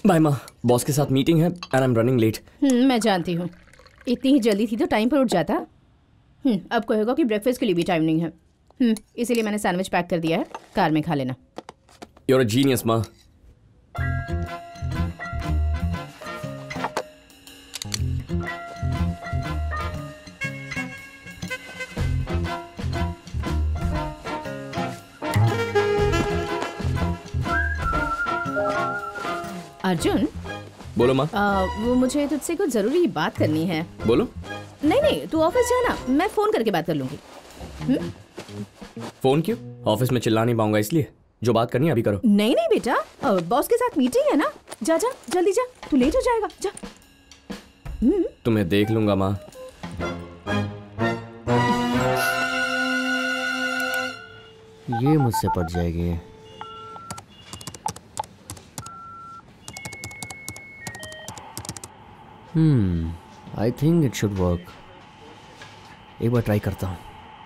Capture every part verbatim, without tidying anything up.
Bye माँ, boss के साथ मीटिंग है and I am running late. Hmm, मैं जानती हूँ, इतनी ही जल्दी थी तो टाइम पर उठ जाता। हम्म, अब कहेगा कि ब्रेकफास्ट के लिए भी टाइम नहीं है। हम्म, इसीलिए मैंने सैंडविच पैक कर दिया है, कार में खा लेना। यू आर अ जीनियस माँ। अर्जुन, बोलो माँ। वो मुझे तुझसे कुछ जरूरी बात करनी है। बोलो। नहीं नहीं, तू ऑफिस जाना, मैं फोन करके बात कर लूंगी। हुँ? फोन क्यों? ऑफिस में चिल्ला नहीं पाऊंगा इसलिए। जो बात करनी है अभी करो। नहीं नहीं बेटा, बॉस के साथ मीटिंग है ना, जा जा जल्दी जा, तू लेट हो जाएगा, जा। हुँ? तुम्हें देख लूंगा माँ। ये मुझसे पट जाएगी। Hmm, I think it should work. एक बार ट्राई करता हूँ।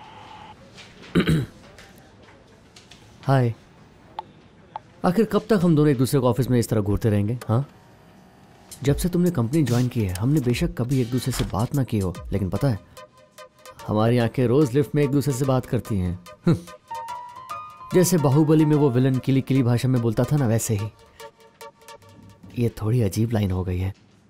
हाय, आखिर कब तक हम दोनों एक दूसरे को ऑफिस में इस तरह घूरते रहेंगे? हाँ, जब से तुमने कंपनी ज्वाइन की है हमने बेशक कभी एक दूसरे से बात ना की हो, लेकिन पता है हमारी आंखें रोज लिफ्ट में एक दूसरे से बात करती हैं। जैसे बाहुबली में वो विलन किली किली भाषा में बोलता था ना, वैसे ही। ये थोड़ी अजीब लाइन हो गई है।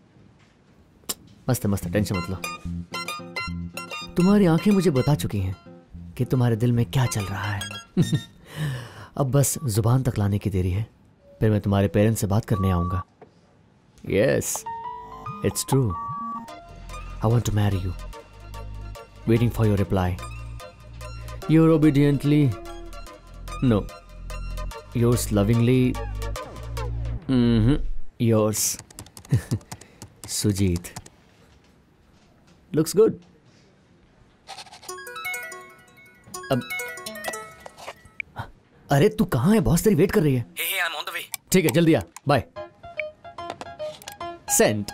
मस्त मस्त, टेंशन मत लो। तुम्हारी आंखें मुझे बता चुकी हैं कि तुम्हारे दिल में क्या चल रहा है। अब बस जुबान तक लाने की देरी है, फिर मैं तुम्हारे पेरेंट्स से बात करने आऊंगा। Yes, it's true. I want to marry you, waiting for your reply. Your obediently, no, yours lovingly, yours Sujeet. Looks good. अब अरे तू कहाँ है? बॉस तेरी वेट कर रही है। Hey, hey, I'm on the way. ठीक है, जल्दी आ। Bye. Send.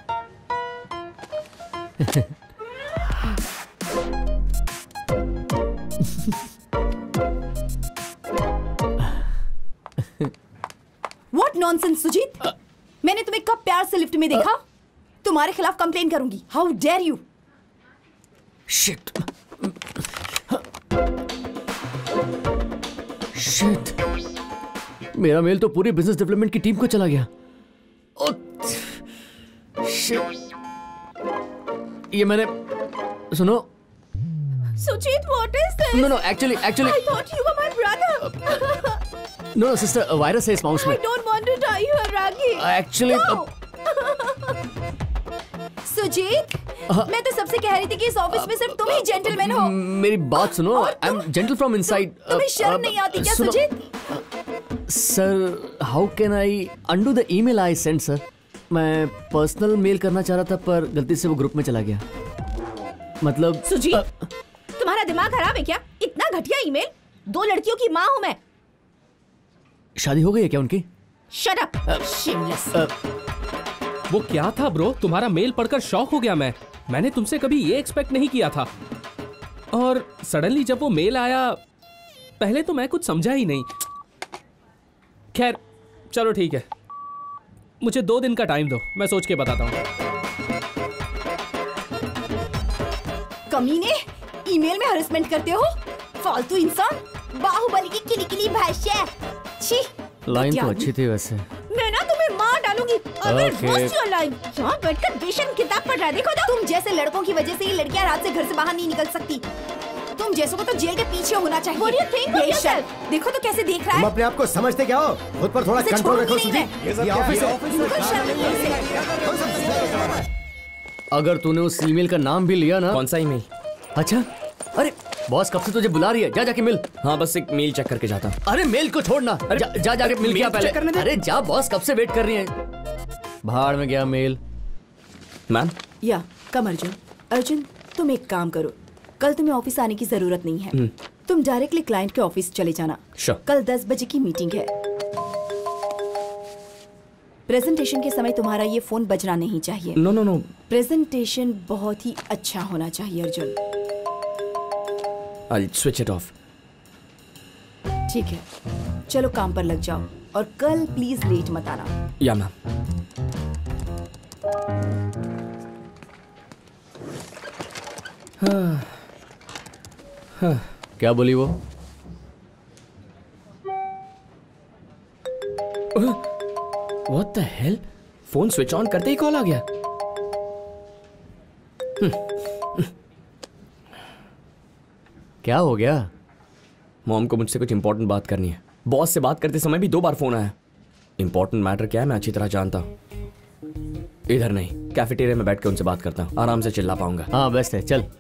What nonsense, Sujeet? uh, मैंने तुम्हें कब प्यार से लिफ्ट में देखा? uh, तुम्हारे खिलाफ कंप्लेन करूंगी। How dare you? Shit shit, मेरा मेल तो पूरी बिजनेस डेवलपमेंट की टीम को चला गया। शिट, ये मैंने, सुनो Sujeet, what is this? No no, actually actually I thought you were my brother. No sister, virus है इस माउस में। I don't want to die you, Ragi. Actually no. Sujeet, मैं तो सबसे कह रही थी कि इस ऑफिस में सिर्फ तुम ही जेंटलमैन हो। मेरी बात सुनो, I am gentle from inside. तुम्हें शर्म नहीं आती क्या Sujeet? Sir, how can I undo the email I send sir? मैं पर्सनल मेल करना चाह रहा था पर गलती से वो ग्रुप में चला गया। मतलब सुजीत, आ, तुम्हारा दिमाग खराब है क्या? इतना घटिया ईमेल? दो लड़कियों की माँ हूं मैं। शादी हो गई है क्या उनकी? Shut up, shameless. वो क्या था ब्रो? तुम्हारा मेल पढ़कर शॉक हो गया मैं। मैंने तुमसे कभी ये एक्सपेक्ट नहीं किया था, और सडनली जब वो मेल आया, पहले तो मैं कुछ समझा ही नहीं। खैर चलो ठीक है, मुझे दो दिन का टाइम दो, मैं सोच के बताता हूँ। कमीने, ईमेल में हरेसमेंट करते हो? फालतू इंसान, बाहुबली की किली किली भाषा। छी, लाइन तो अच्छी थी वैसे। मैं ना तुम्हें मार डालूंगी। okay. लाइन यहाँ बैठकर बेशर्म किताब पढ़ रहा है। देखो तो, तुम जैसे लड़कों की वजह से ही लड़कियां रात से घर से बाहर नहीं निकल सकती। तुम जैसों को तो जेल के पीछे होना चाहिए। What do you think of yourself? देखो तो कैसे देख रहा है। तुम अपने आप को समझते क्या हो? खुद पर थोड़ा कंट्रोल रखो सुजीत। ये ऑफिस है। अगर तूने उस ईमेल का नाम भी लिया ना। कौन सा ईमेल? अच्छा, अरे बॉस कब से तुझे बुला रही है, जा जाके मिल। हाँ, बस एक मेल चेक करके जाता। अरे मेल को छोड़ना, जा, जा जाके मिल क्या पहले। अरे जा, बॉस कब से वेट कर रही है। भाड़ में गया मेल। मैम, या कम अर्जुन। अर्जुन, तुम एक काम करो, कल तुम्हें ऑफिस आने की जरूरत नहीं है। तुम डायरेक्टली क्लाइंट के ऑफिस चले जाना। sure. कल दस बजे की मीटिंग है। प्रेजेंटेशन के समय तुम्हारा ये फोन बजना नहीं चाहिए। नो नो नो, प्रेजेंटेशन बहुत ही अच्छा होना चाहिए Arjun. I'll switch it off. ठीक है, चलो काम पर लग जाओ और कल प्लीज लेट मत आना। या मैम। क्या बोली वो? What the hell? Phone switch on करते ही कॉल आ गया। क्या हो गया? मॉम को मुझसे कुछ इंपॉर्टेंट बात करनी है। बॉस से बात करते समय भी दो बार फोन आया। इंपॉर्टेंट मैटर क्या है मैं अच्छी तरह जानता हूँ। इधर नहीं, कैफेटेरिया में बैठ के उनसे बात करता हूँ, आराम से चिल्ला पाऊंगा। हाँ बेस्ट है, चल।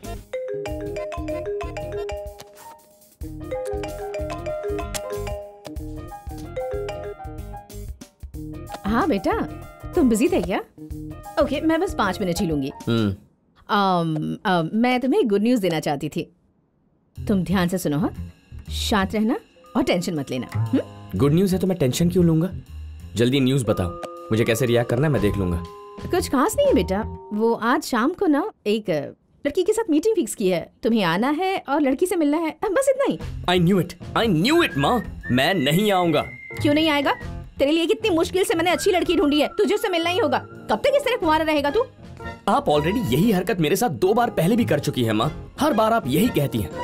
हाँ बेटा, तुम बिजी थे क्या? ओके, मैं बस पाँच मिनट ही लूंगी। हम्म um, uh, मैं तुम्हें गुड न्यूज़ देना चाहती थी। तुम ध्यान से सुनो। हाँ, शांत रहना और टेंशन मत लेना। हुँ? गुड न्यूज़ है तो मैं टेंशन क्यों लूंगा? जल्दी न्यूज़ बताओ, मुझे कैसे रिएक्ट करना है मैं देख लूंगा। कुछ खास नहीं है बेटा। वो आज शाम को ना एक लड़की के साथ मीटिंग फिक्स की है। तुम्हें आना है और लड़की से मिलना है, बस इतना ही। I knew it, I knew it माँ, मैं नहीं आऊंगा। क्यों नहीं आएगा? तेरे लिए कितनी मुश्किल से मैंने अच्छी लड़की ढूंढी है, तुझे उससे मिलना ही होगा। कब तक इस तरह कुंवारा रहेगा तू? आप ऑलरेडी यही हरकत मेरे साथ दो बार पहले भी कर चुकी है माँ। हर बार आप यही कहती हैं।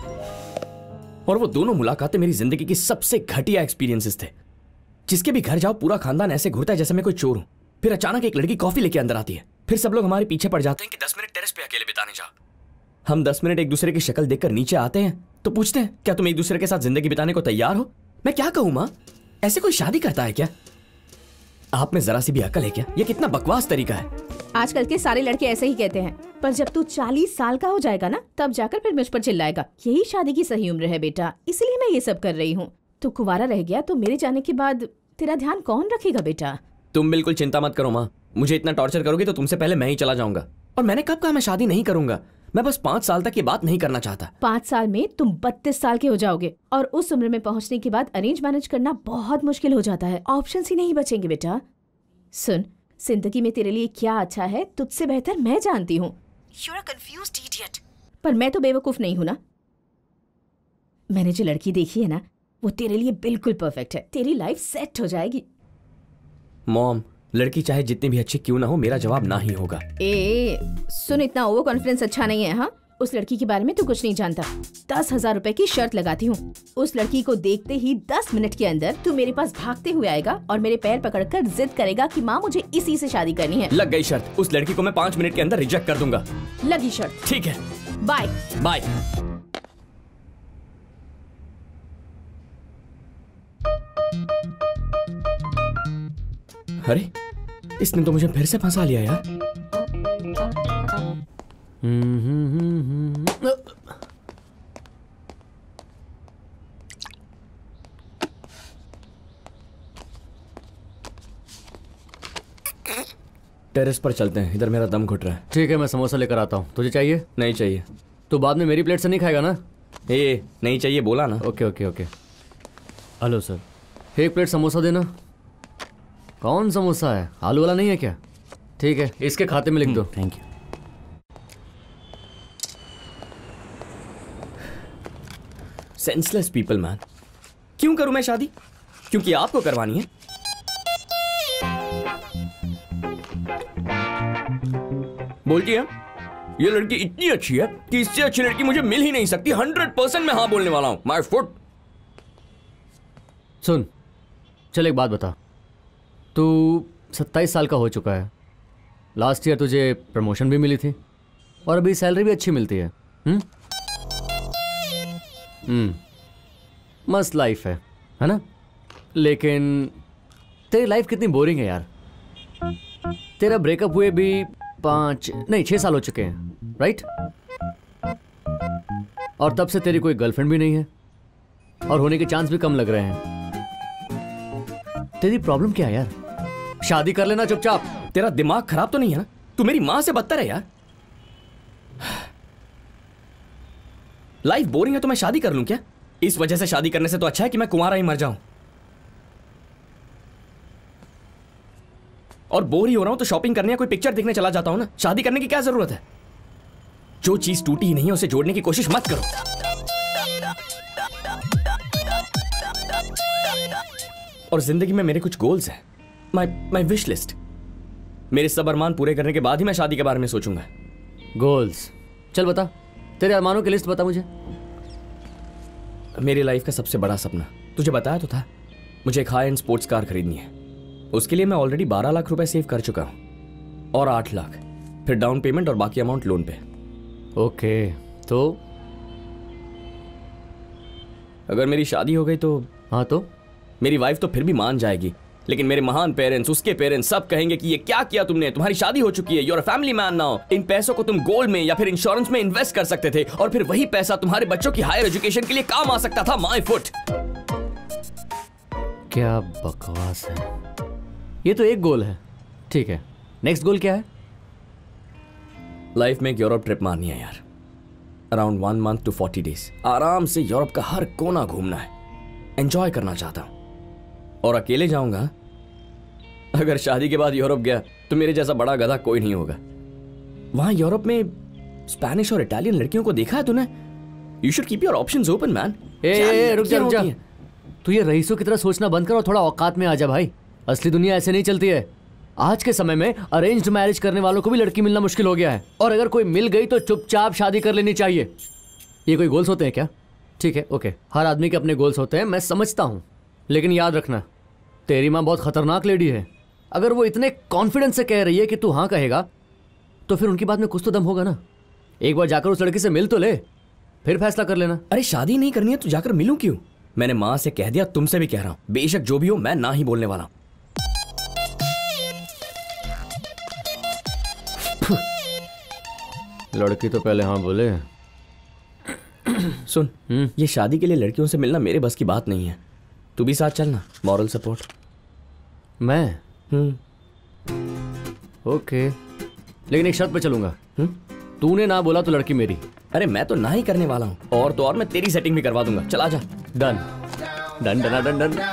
और वो दोनों मुलाकातें मेरी जिंदगी की सबसे घटिया एक्सपीरियंसेस थे। जिसके भी घर जाओ पूरा खानदान ऐसे घूरता है जैसे मैं कोई चोर हूं। फिर अचानक एक लड़की कॉफी लेके अंदर आती है, फिर सब लोग हमारे पीछे पड़ जाते हैं कि दस मिनट टेरेस पे अकेले बिताने जाओ। हम दस मिनट एक दूसरे की शक्ल देखकर नीचे आते हैं तो पूछते हैं क्या तुम एक दूसरे के साथ जिंदगी बिताने को तैयार हो? मैं क्या कहूं माँ, ऐसे कोई शादी करता है क्या? आप में जरा सी भी अकल है क्या? ये कितना बकवास तरीका है। आजकल के सारे लड़के ऐसे ही कहते हैं, पर जब तू चालीस साल का हो जाएगा ना, तब जाकर फिर मुझ पर चिल्लाएगा। यही शादी की सही उम्र है बेटा, इसलिए मैं ये सब कर रही हूँ। तू कुंवारा रह गया तो मेरे जाने के बाद तेरा ध्यान कौन रखेगा बेटा? तुम बिल्कुल चिंता मत करो माँ, मुझे इतना टॉर्चर करोगे तो तुमसे पहले मैं ही चला जाऊंगा। और मैंने कब कहा मैं शादी नहीं करूंगा? मैं बस पाँच साल तक ये बात नहीं करना चाहता। पाँच साल में तुम बत्तीस साल के हो जाओगे और उस उम्र में पहुंचने के बाद अरेंज मैनेज करना बहुत मुश्किल हो जाता है। ऑप्शंस ही नहीं बचेंगे बेटा। सुन, जिंदगी में तेरे लिए क्या अच्छा है तुझसे बेहतर मैं जानती हूँ। You're a confused idiot. पर मैं तो बेवकूफ नहीं हूं ना। मैंने जो लड़की देखी है ना, वो तेरे लिए बिल्कुल परफेक्ट है। तेरी लाइफ सेट हो जाएगी। मॉम, लड़की चाहे जितनी भी अच्छी क्यों ना हो, मेरा जवाब ना ही होगा। ए सुन, इतना ओवर कॉन्फिडेंस अच्छा नहीं है। हाँ, उस लड़की के बारे में तू कुछ नहीं जानता। दस हजार रुपए की शर्त लगाती हूँ, उस लड़की को देखते ही दस मिनट के अंदर तू मेरे पास भागते हुए आएगा और मेरे पैर पकड़कर जिद करेगा कि माँ मुझे इसी से शादी करनी है। लग गई शर्त, उस लड़की को मैं पाँच मिनट के अंदर रिजेक्ट कर दूंगा। लगी शर्त। ठीक है, बाय बाय। अरे इसने तो मुझे फिर से फंसा लिया यार। टेरेस पर चलते हैं, इधर मेरा दम घुट रहा है। ठीक है, मैं समोसा लेकर आता हूँ। तुझे चाहिए? नहीं चाहिए। तो बाद में मेरी प्लेट से नहीं खाएगा ना? ए नहीं चाहिए बोला ना। Okay okay okay. Hello sir, एक प्लेट समोसा देना। कौन समोसा है? आलू वाला नहीं है क्या? ठीक है, इसके खाते में लिख दो। Thank you. Senseless people man. क्यों करूं मैं शादी? क्योंकि आपको करवानी है। बोलती है ये लड़की इतनी अच्छी है कि इससे अच्छी लड़की मुझे मिल ही नहीं सकती। हंड्रेड परसेंट मैं हाँ बोलने वाला हूं। My foot. सुन, चल एक बात बता। तू सत्ताईस साल का हो चुका है। लास्ट ईयर तुझे प्रमोशन भी मिली थी और अभी सैलरी भी अच्छी मिलती है। हम्म हम्म मस्त लाइफ है, है ना? लेकिन तेरी लाइफ कितनी बोरिंग है यार। तेरा ब्रेकअप हुए भी पाँच नहीं छः साल हो चुके हैं, राइट? और तब से तेरी कोई गर्लफ्रेंड भी नहीं है और होने के चांस भी कम लग रहे हैं। तेरी प्रॉब्लम क्या है यार? शादी कर लेना चुपचाप। तेरा दिमाग खराब तो नहीं है ना? तू मेरी मां से बदतर है यार। लाइफ बोरिंग है तो मैं शादी कर लूं क्या? इस वजह से शादी करने से तो अच्छा है कि मैं कुंवारा ही मर जाऊं। और बोर ही हो रहा हूं तो शॉपिंग करने या कोई पिक्चर देखने चला जाता हूं ना। शादी करने की क्या जरूरत है? जो चीज टूटी ही नहीं है उसे जोड़ने की कोशिश मत करो। और जिंदगी में मेरे कुछ गोल्स हैं, माय माय विश लिस्ट। मेरे सब अरमान पूरे करने के बाद ही मैं शादी के बारे में सोचूंगा। गोल्स? चल बता, तेरे अरमानों की लिस्ट बता मुझे। मेरी लाइफ का सबसे बड़ा सपना तुझे बताया तो था, मुझे एक हाई एंड स्पोर्ट्स कार खरीदनी है। उसके लिए मैं ऑलरेडी बारह लाख रुपए सेव कर चुका हूं और आठ लाख फिर डाउन पेमेंट और बाकी अमाउंट लोन पे। ओके, तो अगर मेरी शादी हो गई तो? हाँ तो मेरी वाइफ तो फिर भी मान जाएगी, लेकिन मेरे महान पेरेंट्स, उसके पेरेंट्स सब कहेंगे कि ये क्या किया तुमने, तुम्हारी शादी हो चुकी है, you are a family man now. इन पैसों को तुम गोल्ड में या फिर इंश्योरेंस में इन्वेस्ट कर सकते थे और फिर वही पैसा तुम्हारे बच्चों की हायर एजुकेशन के लिए काम आ सकता था। My foot. क्या बकवास है। ये तो एक गोल है, ठीक है, नेक्स्ट गोल क्या है? लाइफ में एक यूरोप ट्रिप मारनी है यार, around one month to forty days. आराम से यूरोप का हर कोना घूमना है, एंजॉय करना चाहता हूं और अकेले जाऊंगा। अगर शादी के बाद यूरोप गया तो मेरे जैसा बड़ा गधा कोई नहीं होगा। वहां यूरोप में स्पेनिश और इटालियन लड़कियों को देखा है तूने? You should keep your options open man. ए, ए, रुक जा रुक जा, तू ये रईसों की तरह सोचना बंद कर और थोड़ा औकात में आ जा भाई। असली दुनिया ऐसे नहीं चलती है। आज के समय में अरेंज्ड मैरिज करने वालों को भी लड़की मिलना मुश्किल हो गया है, और अगर कोई मिल गई तो चुपचाप शादी कर लेनी चाहिए। ये कोई गोल्स होते हैं क्या? ठीक है, ओके, हर आदमी के अपने गोल्स होते हैं, मैं समझता हूं, लेकिन याद रखना तेरी माँ बहुत खतरनाक लेडी है। अगर वो इतने कॉन्फिडेंस से कह रही है कि तू हाँ कहेगा तो फिर उनकी बात में कुछ तो दम होगा ना। एक बार जाकर उस लड़की से मिल तो ले, फिर फैसला कर लेना। अरे शादी नहीं करनी है तो जाकर मिलूं क्यों? मैंने माँ से कह दिया, तुमसे भी कह रहा हूं, बेशक जो भी हो मैं ना ही बोलने वाला हूं। लड़की तो पहले हाँ बोले। सुन, ये शादी के लिए लड़कियों से मिलना मेरे बस की बात नहीं है। तू भी साथ चलना, मॉरल सपोर्ट। मैं? हम्म ओके, लेकिन एक शर्त पे चलूंगा। तूने ना बोला तो लड़की मेरी। अरे मैं तो ना ही करने वाला हूँ, और तो और मैं तेरी सेटिंग भी करवा दूंगा। चला जा। Done done done done done.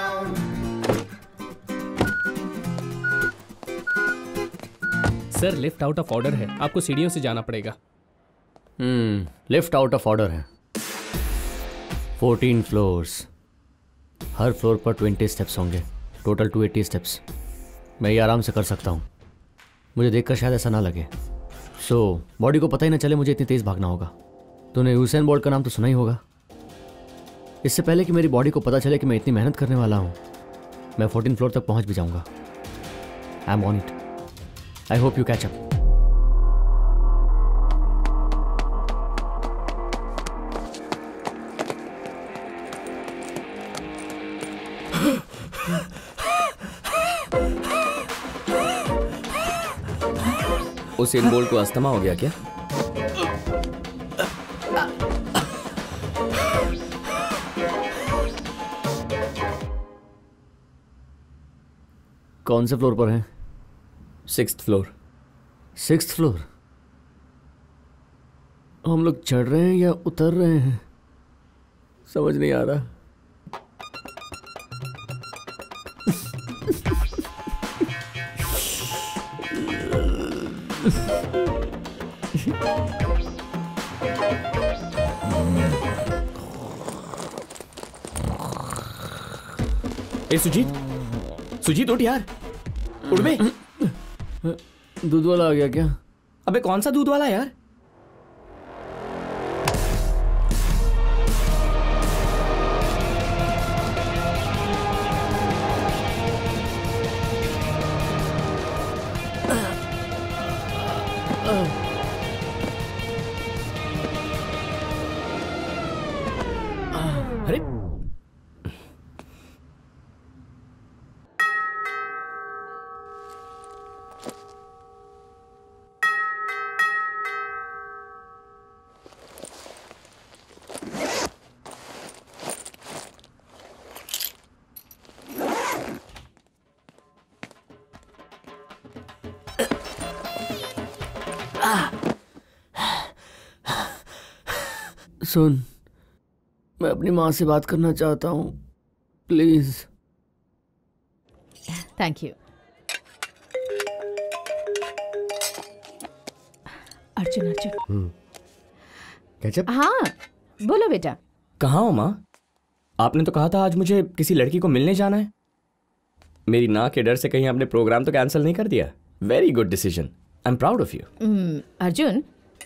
Sir lift out of order है, आपको सीढ़ियों से जाना पड़ेगा। Hmm lift out of order है। फोर्टीन फ्लोर्स, हर फ्लोर पर ट्वेंटी स्टेप्स होंगे, टोटल टू एटी स्टेप्स। मैं ये आराम से कर सकता हूँ, मुझे देखकर शायद ऐसा ना लगे। सो so, बॉडी को पता ही ना चले मुझे इतनी तेज़ भागना होगा। तूने यूसेन बोल्ट का नाम तो सुना ही होगा। इससे पहले कि मेरी बॉडी को पता चले कि मैं इतनी मेहनत करने वाला हूँ, मैं फोर्टीन फ्लोर तक पहुँच भी जाऊँगा। I am on it. I hope you catch up. उस इन बोल्ट को अस्थमा हो गया क्या? कौन से फ्लोर पर है? Sixth floor. Sixth floor? हम लोग चढ़ रहे हैं या उतर रहे हैं, समझ नहीं आ रहा। ए सुजीत, सुजीत उठ यार, उठ बे। दूध वाला आ गया क्या? अबे कौन सा दूध वाला यार? अरे सुन, मैं अपनी माँ से बात करना चाहता हूँ, please. Thank you. Arjun Arjun catch up? हाँ बोलो बेटा। कहाँ हो माँ? आपने तो कहा था आज मुझे किसी लड़की को मिलने जाना है। मेरी ना के डर से कहीं आपने प्रोग्राम तो कैंसिल नहीं कर दिया? Very good decision, I am proud of you. Hmm, Arjun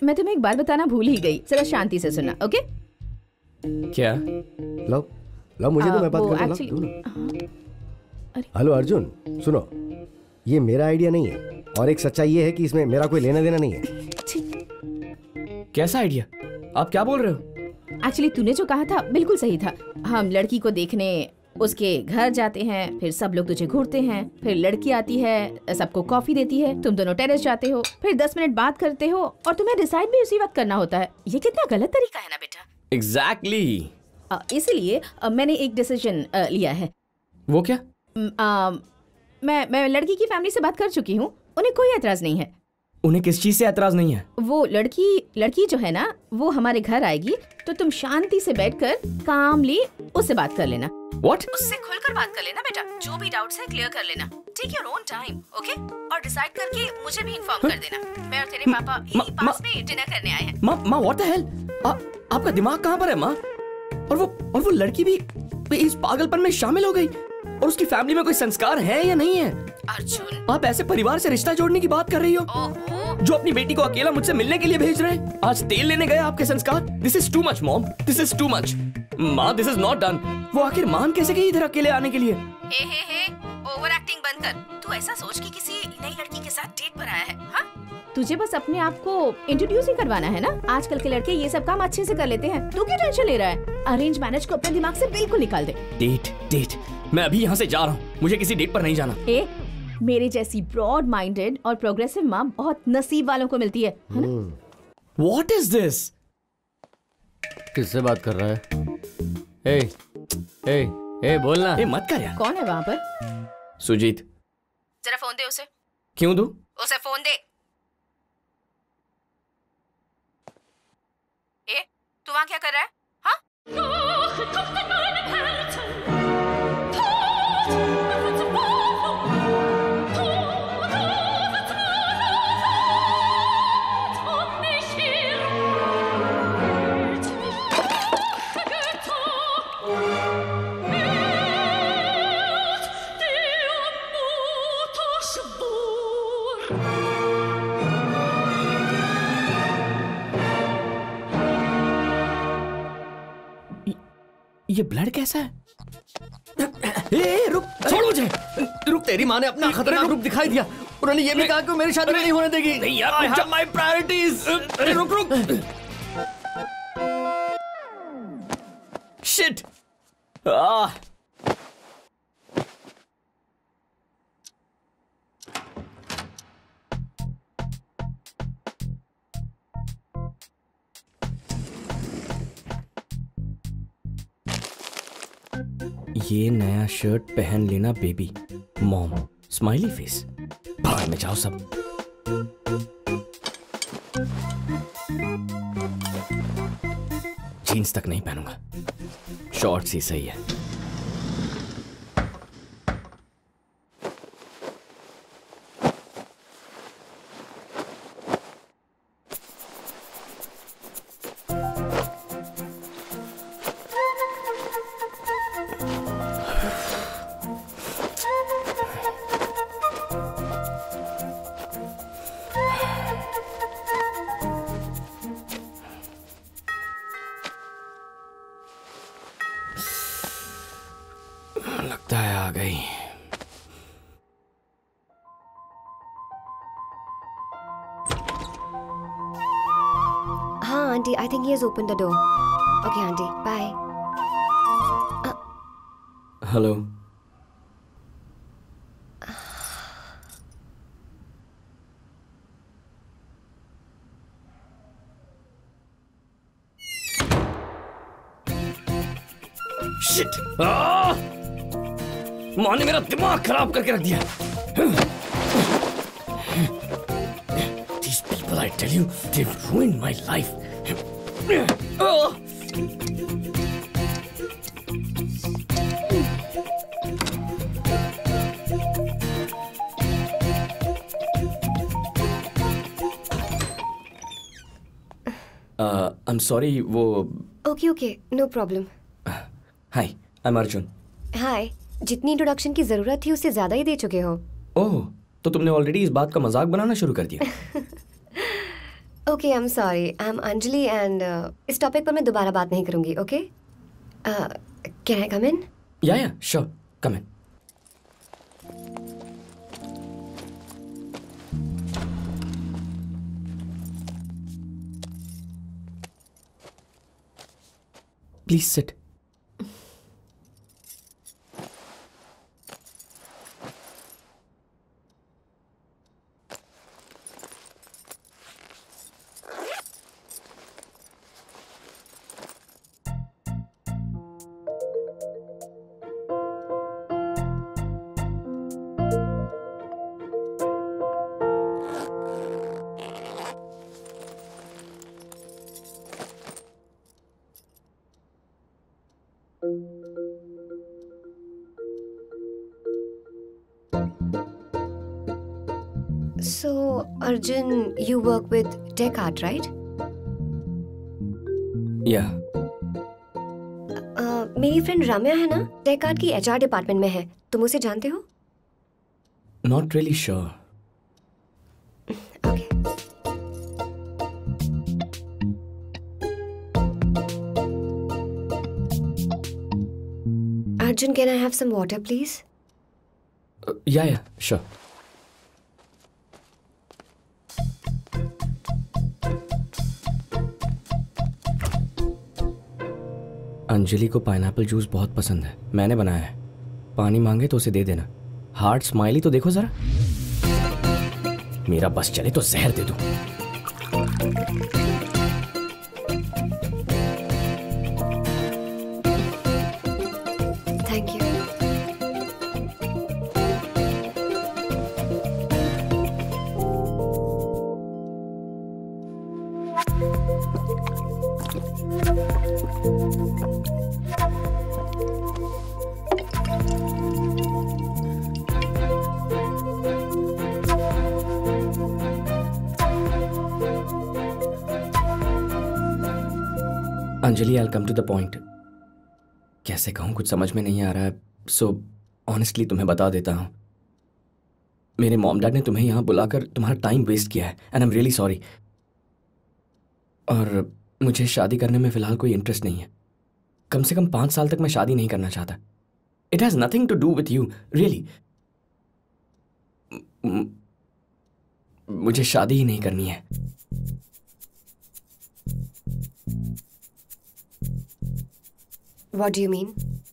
मैं तुम्हें एक बात बताना भूल ही गई, जरा शांति से सुनना, ओके? क्या? लो लो मुझे तो मैं बात वो कर रहा actually- हूँ। हेलो अर्जुन, सुनो, ये मेरा आइडिया नहीं है और एक सच्चाई ये है कि इसमें मेरा कोई लेना देना नहीं है। कैसा आइडिया? आप क्या बोल रहे हो? एक्चुअली तूने जो कहा था बिल्कुल सही था। हम लड़की को देखने उसके घर जाते हैं, फिर सब लोग तुझे घूरते हैं, फिर लड़की आती है, सबको कॉफी देती है, तुम दोनों टेरेस जाते हो, फिर दस मिनट बात करते हो और तुम्हें डिसाइड भी उसी वक्त करना होता है। ये कितना गलत तरीका है ना बेटा। Exactly exactly. इसलिए अ, मैंने एक डिसीजन लिया है। वो क्या? म, आ, मैं मैं लड़की की फैमिली से बात कर चुकी हूँ, उन्हें कोई एतराज नहीं है। उन्हें किस चीज से एतराज नहीं है? वो लड़की लड़की जो है ना, वो हमारे घर आएगी तो तुम शांति से बैठकर कामली उससे बात कर लेना। What? उससे खुलकर बात कर लेना बेटा, जो भी डाउट्स है क्लियर कर लेना। Take your own time, okay? और डिसाइड करके मुझे भी इन्फॉर्म कर देना। मैं और तेरे पापा यही पास में डिनर करने आए हैं। माँ माँ व्हाट द हेल? आपका दिमाग कहाँ पर है माँ? और वो और वो लड़की भी इस पागलपन में शामिल हो गई, और उसकी फैमिली में कोई संस्कार है या नहीं है? अर्जुन, आप ऐसे परिवार से रिश्ता जोड़ने की बात कर रही हो, ओहो, जो अपनी बेटी को अकेला मुझसे मिलने के लिए भेज रहे हैं। आज तेल लेने गए आपके संस्कार। This is too much mom, this is too much. माँ दिस इज नॉट डन। वो आखिर मान कैसे गई इधर अकेले आने के लिए? हे हे हे, ओवर एक्टिंग बंद कर। तू ऐसा सोच कि किसी नई लड़की के साथ डेट पर आया है, हाँ? तुझे बस अपने आप को इंट्रोड्यूस ही करवाना है ना। आजकल के लड़के ये सब काम अच्छे से कर लेते हैं, तू क्यों टेंशन ले रहा है? अरेंज मैरिज को अपने दिमाग से बिल्कुल निकाल दे। डेट डेट मैं अभी यहाँ से जा रहा हूँ, मुझे किसी डेट पर नहीं जाना। ए, मेरे जैसी ब्रॉड माइंडेड और प्रोग्रेसिव माँ बहुत नसीब वालों को मिलती है, है ना? What is this? किससे बात कर रहा है? ए, ए, ए, बोलना। ए मत कर यार। कौन है वहाँ पर? सुजीत। जरा फोन दे उसे। क्यों दूं? उसे फोन दे। ए, तू वहाँ क्या कर रहा है? हाँ? ये ब्लड कैसा है? ए, ए, रुक, छोड़ मुझे। रुक, तेरी माँ ने अपना खतरनाक रूप दिखाई दिया। उन्होंने ये भी कहा कि वो मेरी शादी नहीं होने देगी। नहीं यार, I have my priorities। अरे रुक रुक। Shit। आह। ये नया शर्ट पहन लेना बेबी। Mom smiley face. बाहर में जाओ सब। जीन्स तक नहीं पहनूंगा, शॉर्ट्स ही सही है। लगता है आ गई। हाँ aunty, I think he has open the door. Okay aunty, bye. Hello. Shit! माँ ने मेरा दिमाग खराब करके रख दिया। These people, I tell you, they've ruined my life. Uh, I'm sorry, वो okay okay, no problem. Hi, I am Arjun. Hi, जितनी इंट्रोडक्शन की जरूरत थी उससे ज्यादा ही दे चुके हो। ओह, तो तुमने ऑलरेडी इस बात का मजाक बनाना शुरू कर दिया। Okay, I am sorry, I am Anjali and इस टॉपिक पर मैं दोबारा बात नहीं करूंगी, okay? Can I come in? Yeah yeah sure, come in. Please sit. So, Arjun, you work with TechArt, right? Yeah Uh, मेरी फ्रेंड राम्या है ना, TechArt की एचआर डिपार्टमेंट में है। तुम उसे जानते हो? Not really sure. Okay. Arjun, can I have some water, please? या या श्योर। अंजलि को पाइनएप्पल जूस बहुत पसंद है, मैंने बनाया है। पानी मांगे तो उसे दे देना। हार्ट स्माइली तो देखो जरा। मेरा बस चले तो जहर दे दूं। Thank you. Anjali, I come to the point. कैसे कहूं, कुछ समझ में नहीं आ रहा है, सो ऑनेस्टली तुम्हें बता देता हूं। मेरे मॉम डैड ने तुम्हें यहां बुलाकर तुम्हारा टाइम वेस्ट किया है and I am really sorry. और मुझे शादी करने में फिलहाल कोई इंटरेस्ट नहीं है। कम से कम पांच साल तक मैं शादी नहीं करना चाहता। It has nothing to do with you, really. मुझे शादी ही नहीं करनी है। What do you mean?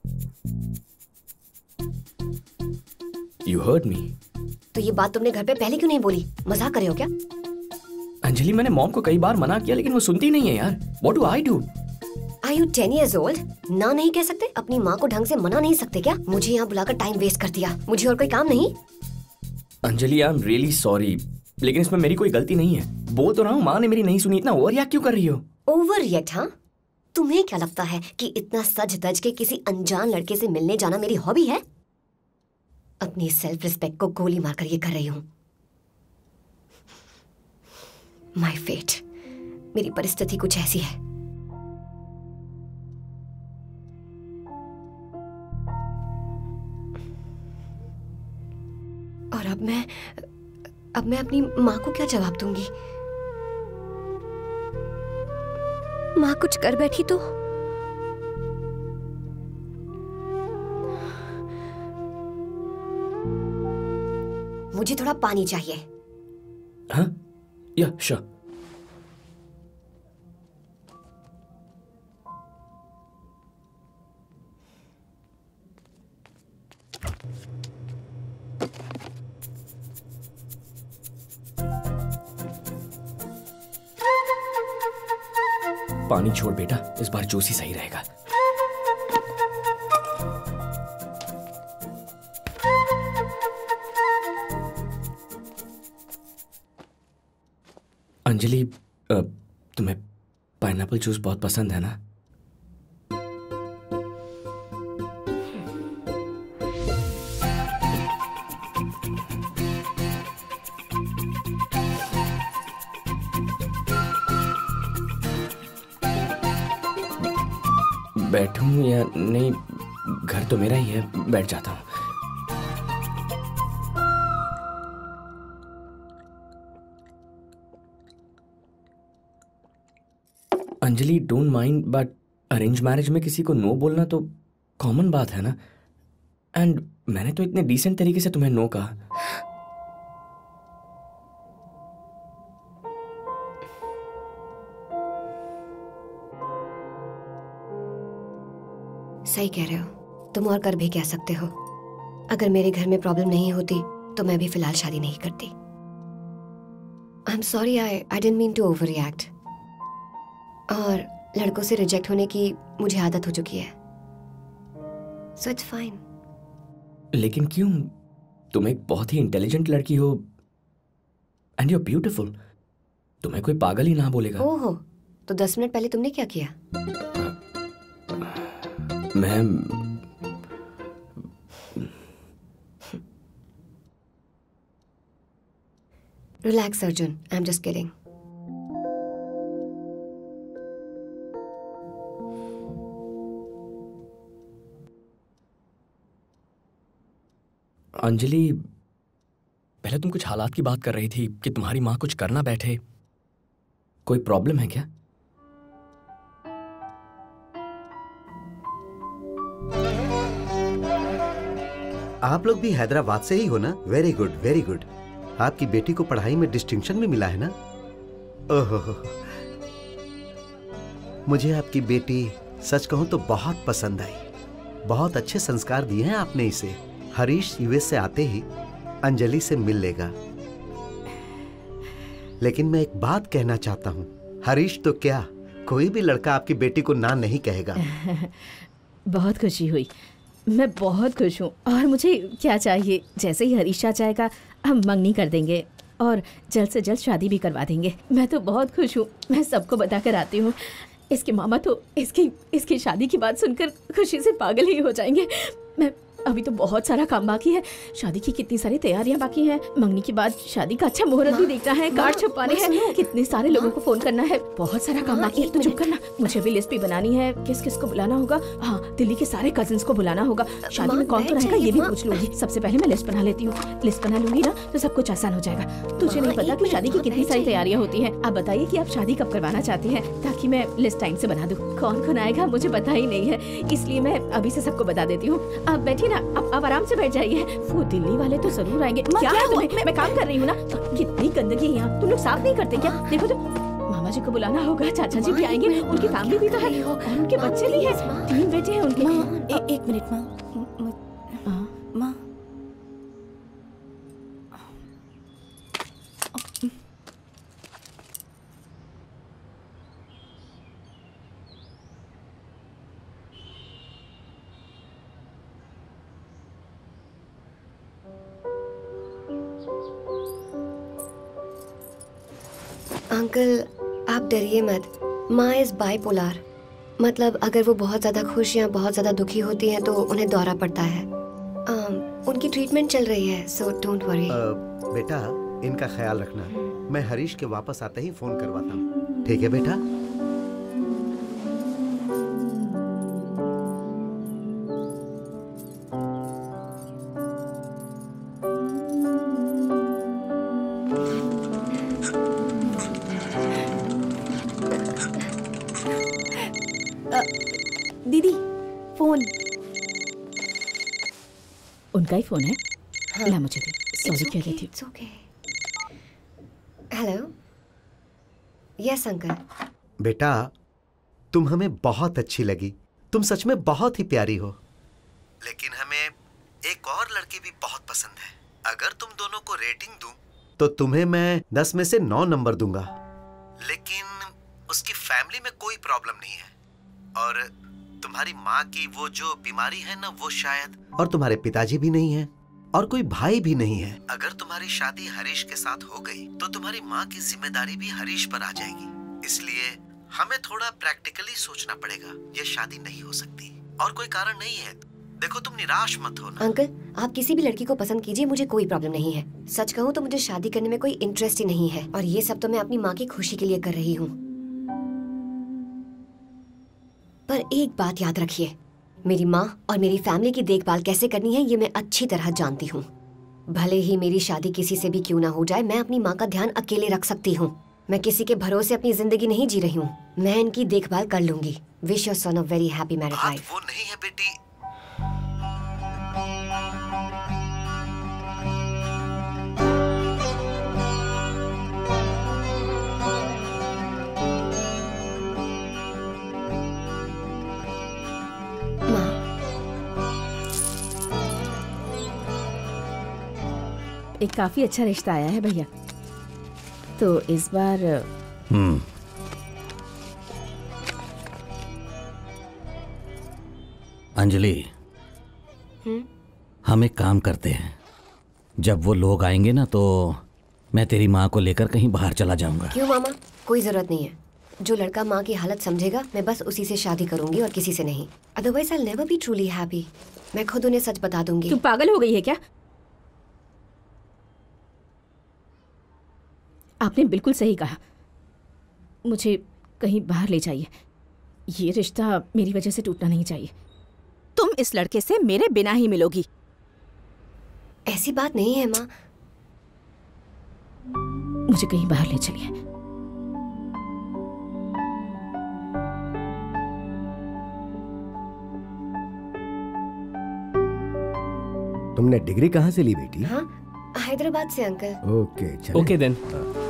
You heard me. तो ये बात तुमने घर पे पहले क्यों नहीं बोली? मजाक कर रहे हो क्या? अंजलि, मैंने मॉम को कई बार मना किया लेकिन वो सुनती नहीं है यार। What do I do? Are you ten years old? ना नहीं कह सकते? अपनी माँ को ढंग से मना नहीं सकते क्या? मुझे यहाँ बुलाकर टाइम वेस्ट कर दिया। मुझे और कोई काम नहीं? Anjali, I am really sorry, लेकिन इसमें मेरी कोई गलती नहीं है। बोल तो रहा हूँ, माँ ने मेरी नहीं सुनी। इतना ओवर रिएक्ट क्यों कर रही हो? Over react? हाँ, तुम्हें क्या लगता है कि इतना सज धज के किसी अनजान लड़के से मिलने जाना मेरी हॉबी है? अपनी सेल्फ रिस्पेक्ट को गोली मारकर ये कर रही हूं। माय फेट, मेरी परिस्थिति कुछ ऐसी है। और अब मैं अब मैं अपनी माँ को क्या जवाब दूंगी? माँ कुछ कर बैठी तो? मुझे थोड़ा पानी चाहिए। हाँ, या श्योर। पानी छोड़ बेटा, इस बार जूस ही सही रहेगा। अंजलि, तुम्हें पाइनएप्पल जूस बहुत पसंद है ना? बैठूं या नहीं? घर तो मेरा ही है, बैठ जाता हूं। Anjali, don't mind, but arrange marriage में किसी को नो बोलना तो कॉमन बात है ना। एंड मैंने तो इतने डिसेंट तरीके से तुम्हें नो कहा। सही कह रहे हो, तुम और कर भी कह सकते हो। अगर मेरे घर में प्रॉब्लम नहीं होती तो मैं भी फिलहाल शादी नहीं करती। I am sorry, I I didn't mean to over react. और लड़कों से रिजेक्ट होने की मुझे आदत हो चुकी है, सो इट्स फाइन। लेकिन क्यों? तुम एक बहुत ही इंटेलिजेंट लड़की हो एंड यू आर ब्यूटीफुल। तुम्हें कोई पागल ही ना बोलेगा। ओहो, तो दस मिनट पहले तुमने क्या किया? मैं relax Arjun, I am just kidding. Anjali, पहले तुम कुछ हालात की बात कर रही थी कि तुम्हारी माँ कुछ करना बैठे। कोई प्रॉब्लम है क्या? आप लोग भी हैदराबाद से ही हो ना? Very good, very good. आपकी बेटी को पढ़ाई में डिस्टिंक्शन भी मिला है ना? ओहो, मुझे आपकी बेटी सच कहूं तो बहुत पसंद आई। बहुत अच्छे संस्कार दिए हैं आपने इसे। हरीश यूएस से आते ही अंजलि से मिल लेगा। लेकिन मैं एक बात कहना चाहता हूं, हरीश तो क्या, कोई भी लड़का आपकी बेटी को ना नहीं कहेगा। बहुत खुशी हुई, मैं बहुत खुश हूँ। और मुझे क्या चाहिए, जैसे ही हरीश आ जाएगा हम मंगनी कर देंगे और जल्द से जल्द शादी भी करवा देंगे। मैं तो बहुत खुश हूँ, मैं सबको बता कर आती हूँ। इसके मामा तो इसकी इसकी शादी की बात सुनकर खुशी से पागल ही हो जाएंगे। मैं अभी तो बहुत सारा काम बाकी है। शादी की कितनी सारी तैयारियां बाकी हैं। मंगनी के बाद शादी का अच्छा मुहूर्त भी देखना है, कार्ड छुपाने हैं, कितने सारे लोगों को फोन करना है, बहुत सारा काम बाकी है। तो चुप करना, मुझे भी लिस्ट भी बनानी है, किस किस को बुलाना होगा। हाँ, दिल्ली के सारे कजिन्स को बुलाना होगा। शादी में कौन कौन रहेगा ये भी पूछ लूंगी। सबसे पहले मैं लिस्ट बना लेती हूँ। लिस्ट बना लूंगी ना तो सब कुछ आसान हो जाएगा। तुझे नहीं पता कि शादी की कितनी सारी तैयारियां होती है। आप बताइए कि आप शादी कब करवाना चाहती हैं, ताकि मैं लिस्ट टाइम से बना दूँ। कौन कौन आएगा मुझे पता ही नहीं है, इसलिए मैं अभी से सबको बता देती हूँ। आप बैठिए ना, अब आप आराम से बैठ जाइए। वो दिल्ली वाले तो जरूर आएंगे। क्या है तुम्हें? मैं, मैं काम कर रही हूँ ना। कितनी गंदगी है यहाँ, तुम लोग साफ नहीं करते क्या? देखो तो, मामा जी को बुलाना होगा, चाचा जी भी आएंगे, उनकी फैमिली भी तो है और उनके बच्चे भी हैं, तीन बेटे हैं उनके। ए, एक मिनट माँ, माँ अंकल, आप डरिए मत। माँ इज बाइपोलर, मतलब अगर वो बहुत ज्यादा खुश या बहुत ज्यादा दुखी होती हैं तो उन्हें दौरा पड़ता है। um, उनकी ट्रीटमेंट चल रही है, सो डोंट वरी। बेटा, इनका ख्याल रखना। मैं हरीश के वापस आते ही फोन करवाता हूँ, ठीक है बेटा? दीदी फोन। उनका ही फोन है। हाँ। ला मुझे दे। सॉरी कह रही थी। Hello, yes uncle. बेटा, तुम हमें बहुत अच्छी लगी। तुम सच में बहुत ही प्यारी हो। लेकिन हमें एक और लड़की भी बहुत पसंद है। अगर तुम दोनों को रेटिंग दूं तो तुम्हें मैं दस में से नौ नंबर दूंगा। लेकिन उसकी फैमिली में कोई प्रॉब्लम नहीं है और तुम्हारी माँ की वो जो बीमारी है ना, वो शायद, और तुम्हारे पिताजी भी नहीं है और कोई भाई भी नहीं है। अगर तुम्हारी शादी हरीश के साथ हो गई तो तुम्हारी माँ की जिम्मेदारी भी हरीश पर आ जाएगी। इसलिए हमें थोड़ा प्रैक्टिकली सोचना पड़ेगा। ये शादी नहीं हो सकती और कोई कारण नहीं है। देखो, तुम निराश मत होना। अंकल, आप किसी भी लड़की को पसंद कीजिए, मुझे कोई प्रॉब्लम नहीं है। सच कहूँ तो मुझे शादी करने में कोई इंटरेस्ट ही नहीं है और ये सब तो मैं अपनी माँ की खुशी के लिए कर रही हूँ। पर एक बात याद रखिए, मेरी माँ और मेरी फैमिली की देखभाल कैसे करनी है ये मैं अच्छी तरह जानती हूँ। भले ही मेरी शादी किसी से भी क्यों ना हो जाए, मैं अपनी माँ का ध्यान अकेले रख सकती हूँ। मैं किसी के भरोसे अपनी जिंदगी नहीं जी रही हूँ। मैं इनकी देखभाल कर लूंगी। Wish your son a very happy married life. वो नहीं है बेटी। एक काफी अच्छा रिश्ता आया है भैया, तो इस बार हम्म अंजलि, हम एक काम करते हैं, जब वो लोग आएंगे ना तो मैं तेरी माँ को लेकर कहीं बाहर चला जाऊंगा। क्यों मामा? कोई जरूरत नहीं है। जो लड़का माँ की हालत समझेगा मैं बस उसी से शादी करूंगी और किसी से नहीं। Otherwise I will never be truly happy. मैं खुद उन्हें सच बता दूंगी। तू पागल हो गई है क्या? आपने बिल्कुल सही कहा, मुझे कहीं बाहर ले जाइए। ये रिश्ता मेरी वजह से टूटना नहीं चाहिए। तुम इस लड़के से मेरे बिना ही मिलोगी। ऐसी बात नहीं है माँ। मुझे कहीं बाहर ले चलिए। तुमने डिग्री कहाँ से ली बेटी? हाँ, हैदराबाद से अंकल। ओके चलो। Okay then.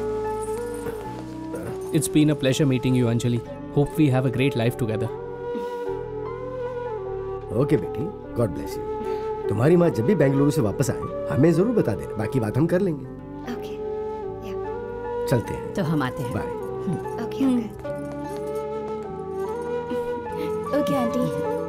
It's been a pleasure meeting you, Anjali. Hope we have a great life together. Okay बेटी, गॉड ब्लेस यू। तुम्हारी माँ जब भी बेंगलुरु से वापस आए हमें जरूर बता देना, बाकी बात हम कर लेंगे। ओके, चलते हैं। तो हम आते हैं। Bye. Okay uncle. Okay aunty.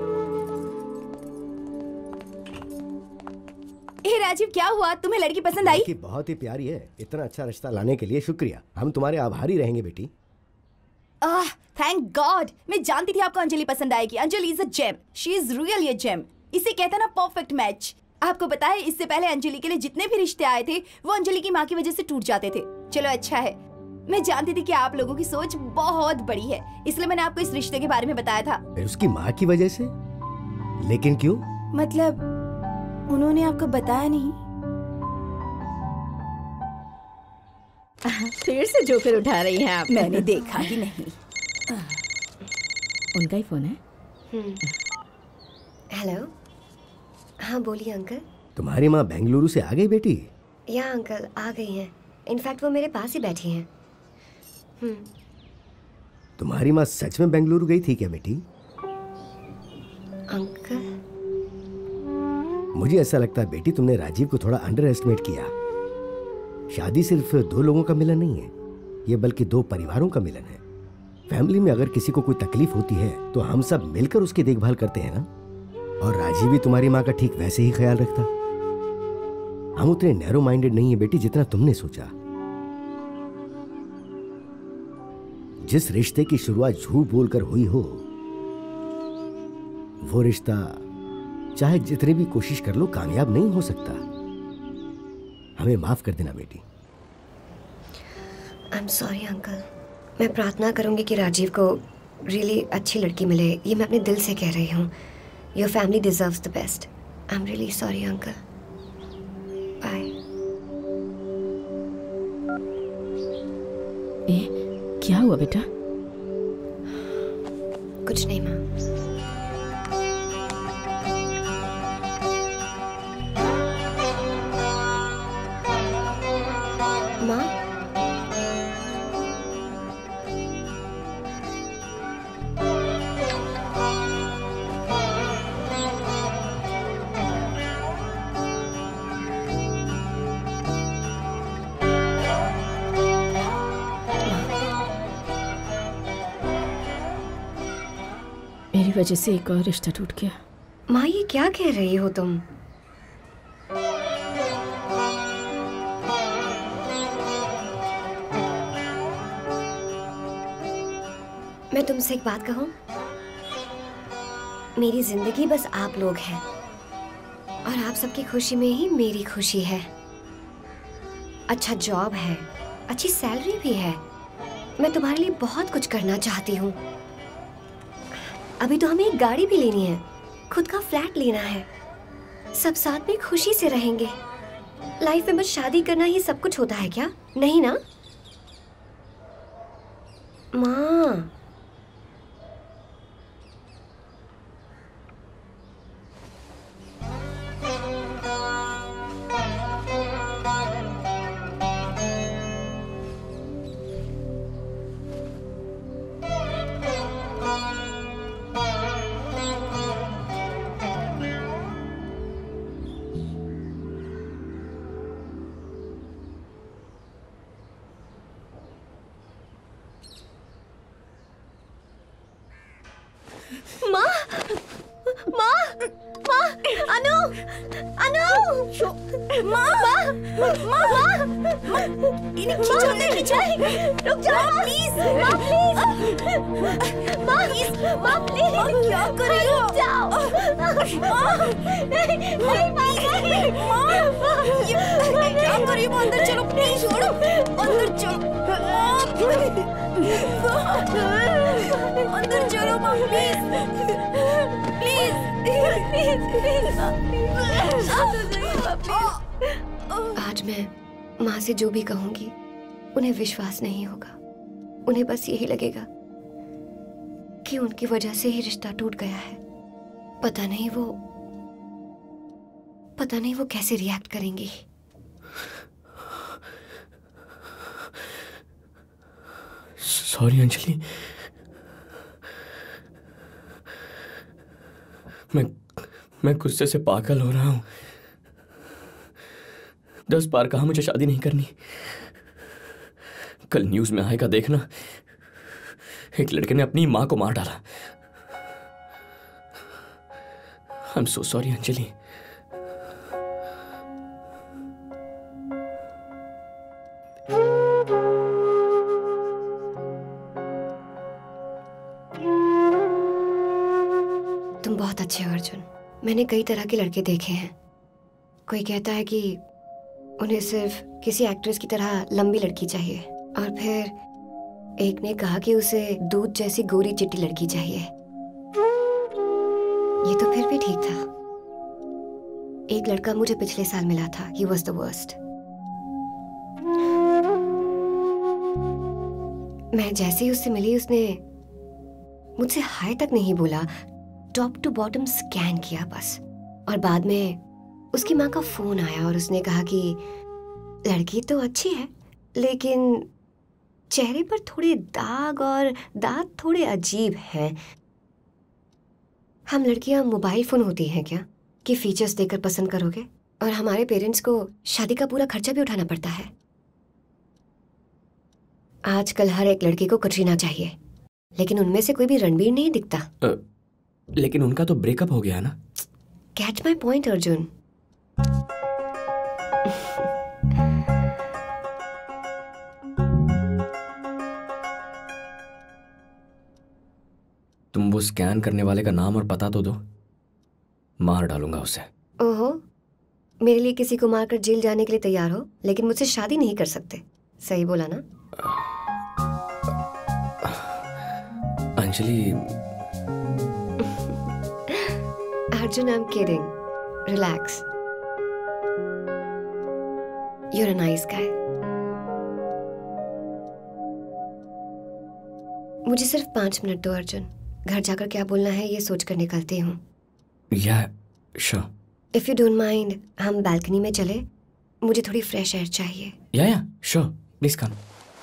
ए राजीव, क्या हुआ? तुम्हें लड़की पसंद आई? लड़की बहुत ही प्यारी है। इतना अच्छा रिश्ता लाने के लिए शुक्रिया। हम तुम्हारे आभारी रहेंगे बेटी। Ah, thank God. मैं जानती थी आपको अंजलि पसंद आएगी। Anjali is a gem. She is really a gem. इसे कहते हैं ना परफेक्ट मैच। आपको पता है, इससे पहले अंजलि के लिए जितने भी रिश्ते आए थे वो अंजलि की माँ की वजह से टूट जाते थे। चलो अच्छा है, मैं जानती थी कि आप लोगों की सोच बहुत बड़ी है, इसलिए मैंने आपको इस रिश्ते के बारे में बताया था। उसकी माँ की वजह से? लेकिन क्यों? मतलब उन्होंने आपको बताया नहीं? फिर से जोकर उठा रही हैं आप। मैंने देखा ही नहीं। उनका ही फोन है। हेलो, हाँ बोलिए अंकल। तुम्हारी माँ बेंगलुरु से आ गई बेटी? या अंकल आ गई हैं। इनफैक्ट वो मेरे पास ही बैठी हैं। हम्म। तुम्हारी माँ सच में बेंगलुरु गई थी क्या बेटी? अंकल, मुझे ऐसा लगता है बेटी तुमने राजीव को थोड़ा अंडर एस्टिमेट किया। शादी सिर्फ दो लोगों का मिलन नहीं है, ये बल्कि दो परिवारों का मिलन है। फैमिली में अगर किसी को कोई तकलीफ होती है तो हम सब मिलकर उसकी देखभाल करते हैं ना। और राजीव भी तुम्हारी माँ का ठीक वैसे ही ख्याल रखता। हम उतने नैरो माइंडेड नहीं है बेटी जितना तुमने सोचा। जिस रिश्ते की शुरुआत झूठ बोलकर हुई हो, वो रिश्ता चाहे जितनी भी कोशिश कर लो कामयाब नहीं हो सकता। हमें माफ कर देना बेटी। I am sorry uncle. मैं प्रार्थना करूंगी कि राजीव को रियली अच्छी लड़की मिले। ये मैं अपने दिल से कह रही हूँ। Your family deserves the best. I am really sorry uncle. Bye. क्या हुआ बेटा? कुछ नहीं माँ। माँ, मेरी वजह से एक और रिश्ता टूट गया। माँ ये क्या कह रही हो तुम? मैं तुमसे एक बात कहूं? मेरी जिंदगी बस आप लोग हैं और आप सबकी खुशी में ही मेरी खुशी है। अच्छा जॉब है, अच्छी सैलरी भी है। मैं तुम्हारे लिए बहुत कुछ करना चाहती हूँ। अभी तो हमें एक गाड़ी भी लेनी है, खुद का फ्लैट लेना है। सब साथ में खुशी से रहेंगे। लाइफ में बस शादी करना ही सब कुछ होता है क्या? नहीं ना माँ। अनु माँ माँ माँ इन्हें खींचो नहीं खींचो रुक जाओ प्लीज माँ प्लीज माँ प्लीज माँ प्लीज क्या कर रही हो जाओ माँ नहीं नहीं माँ ये क्या कर रही हो अंदर चलो प्लीज छोड़ो अंदर चलो अंदर चलो माँ प्लीज प्लीज आज मैं माँ से जो भी कहूंगी उन्हें विश्वास नहीं होगा। उन्हें बस यही लगेगा कि उनकी वजह से ही रिश्ता टूट गया है। पता नहीं वो पता नहीं वो कैसे रिएक्ट करेंगी। सॉरी अंजलि, मैं मैं गुस्से से पागल हो रहा हूं। दस बार कहा मुझे शादी नहीं करनी। कल न्यूज में आएगा देखना, एक लड़के ने अपनी मां को मार डाला। I am so sorry Anjali. तुम बहुत अच्छे हो अर्जुन। मैंने कई तरह के लड़के देखे हैं। कोई कहता है कि उन्हें सिर्फ किसी एक्ट्रेस की तरह लंबी लड़की चाहिए, और फिर एक ने कहा कि उसे दूध जैसी गोरी चिट्टी लड़की चाहिए। ये तो फिर भी ठीक था। एक लड़का मुझे पिछले साल मिला था। He was the worst। मैं जैसे ही उससे मिली उसने मुझसे हाय तक नहीं बोला, टॉप टू बॉटम स्कैन किया बस। और बाद में उसकी माँ का फोन आया और उसने कहा कि लड़की तो अच्छी है लेकिन चेहरे पर थोड़े दाग और दांत थोड़े अजीब हैं। हम लड़कियां मोबाइल फोन होती हैं क्या कि फीचर्स देखकर पसंद करोगे? और हमारे पेरेंट्स को शादी का पूरा खर्चा भी उठाना पड़ता है। आजकल हर एक लड़की को कटरीना चाहिए, लेकिन उनमें से कोई भी रणबीर नहीं दिखता। आ, लेकिन उनका तो ब्रेकअप हो गया ना। Catch my point Arjun. तुम वो स्कैन करने वाले का नाम और पता तो दो, मार डालूंगा उसे। ओहो, मेरे लिए किसी को मारकर जेल जाने के लिए तैयार हो, लेकिन मुझसे शादी नहीं कर सकते। सही बोला ना? Anjali. Arjun, I am kidding. Relax. You are a nice guy. मुझे सिर्फ पांच मिनट दो अर्जुन। घर जाकर क्या बोलना है ये सोच कर निकलती हूँ। Yeah sure. If you don't mind, हम बालकनी में चले। मुझे थोड़ी फ्रेश एयर चाहिए। या या श्योर, प्लीज कम।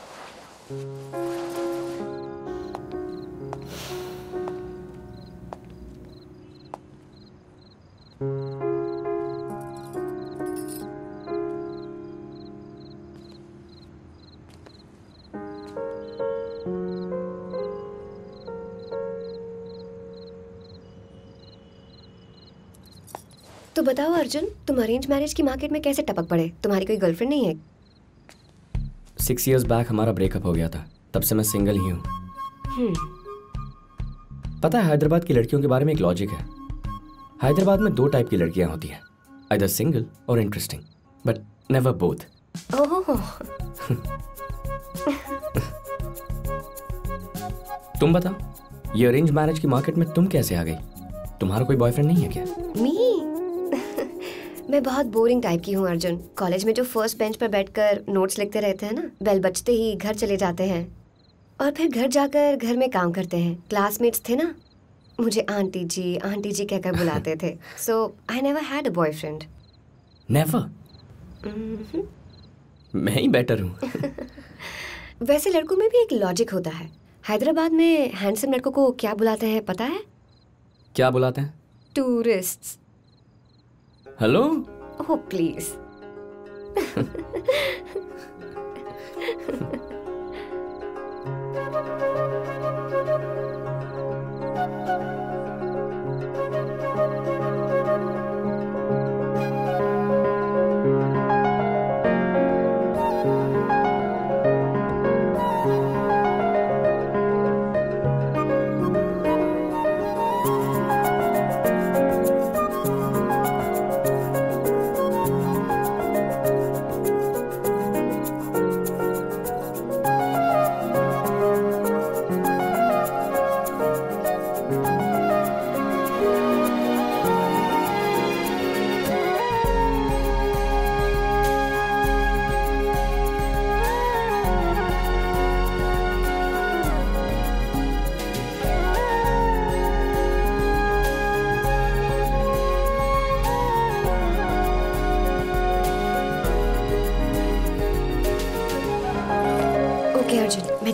तो बताओ अर्जुन, तुम अरेंज मैरिज की मार्केट में कैसे टपक पड़े? तुम्हारी कोई गर्लफ्रेंड नहीं है? सिक्स इयर्स बैक हमारा ब्रेकअप हो गया था, तब से मैं सिंगल ही हूँ। पता है, हैदराबाद की लड़कियों के बारे में एक लॉजिक है। हैदराबाद में दो टाइप की लड़कियां होती हैं, आइदर सिंगल और interesting, but never both. Oh. तुम बताओ, ये अरेंज मैरिज की मार्केट में तुम कैसे आ गई? तुम्हारा कोई बॉयफ्रेंड नहीं है क्या? मी? मैं बहुत बोरिंग टाइप की हूँ अर्जुन। कॉलेज में जो फर्स्ट बेंच पर बैठकर नोट्स लिखते रहते हैं ना, बेल बजते ही घर चले जाते हैं और फिर घर जाकर घर में काम करते हैं। क्लासमेट्स थे ना, मुझे आंटी जी आंटी जी कहकर बुलाते थे। So I never had a boyfriend. Never? मैं ही बेटर हूँ। वैसे लड़कों में भी एक लॉजिक होता है। हैदराबाद में हैंडसम लड़कों को क्या बुलाते हैं पता है? क्या बुलाते हैं? टूरिस्ट्स। हेलो? Oh please.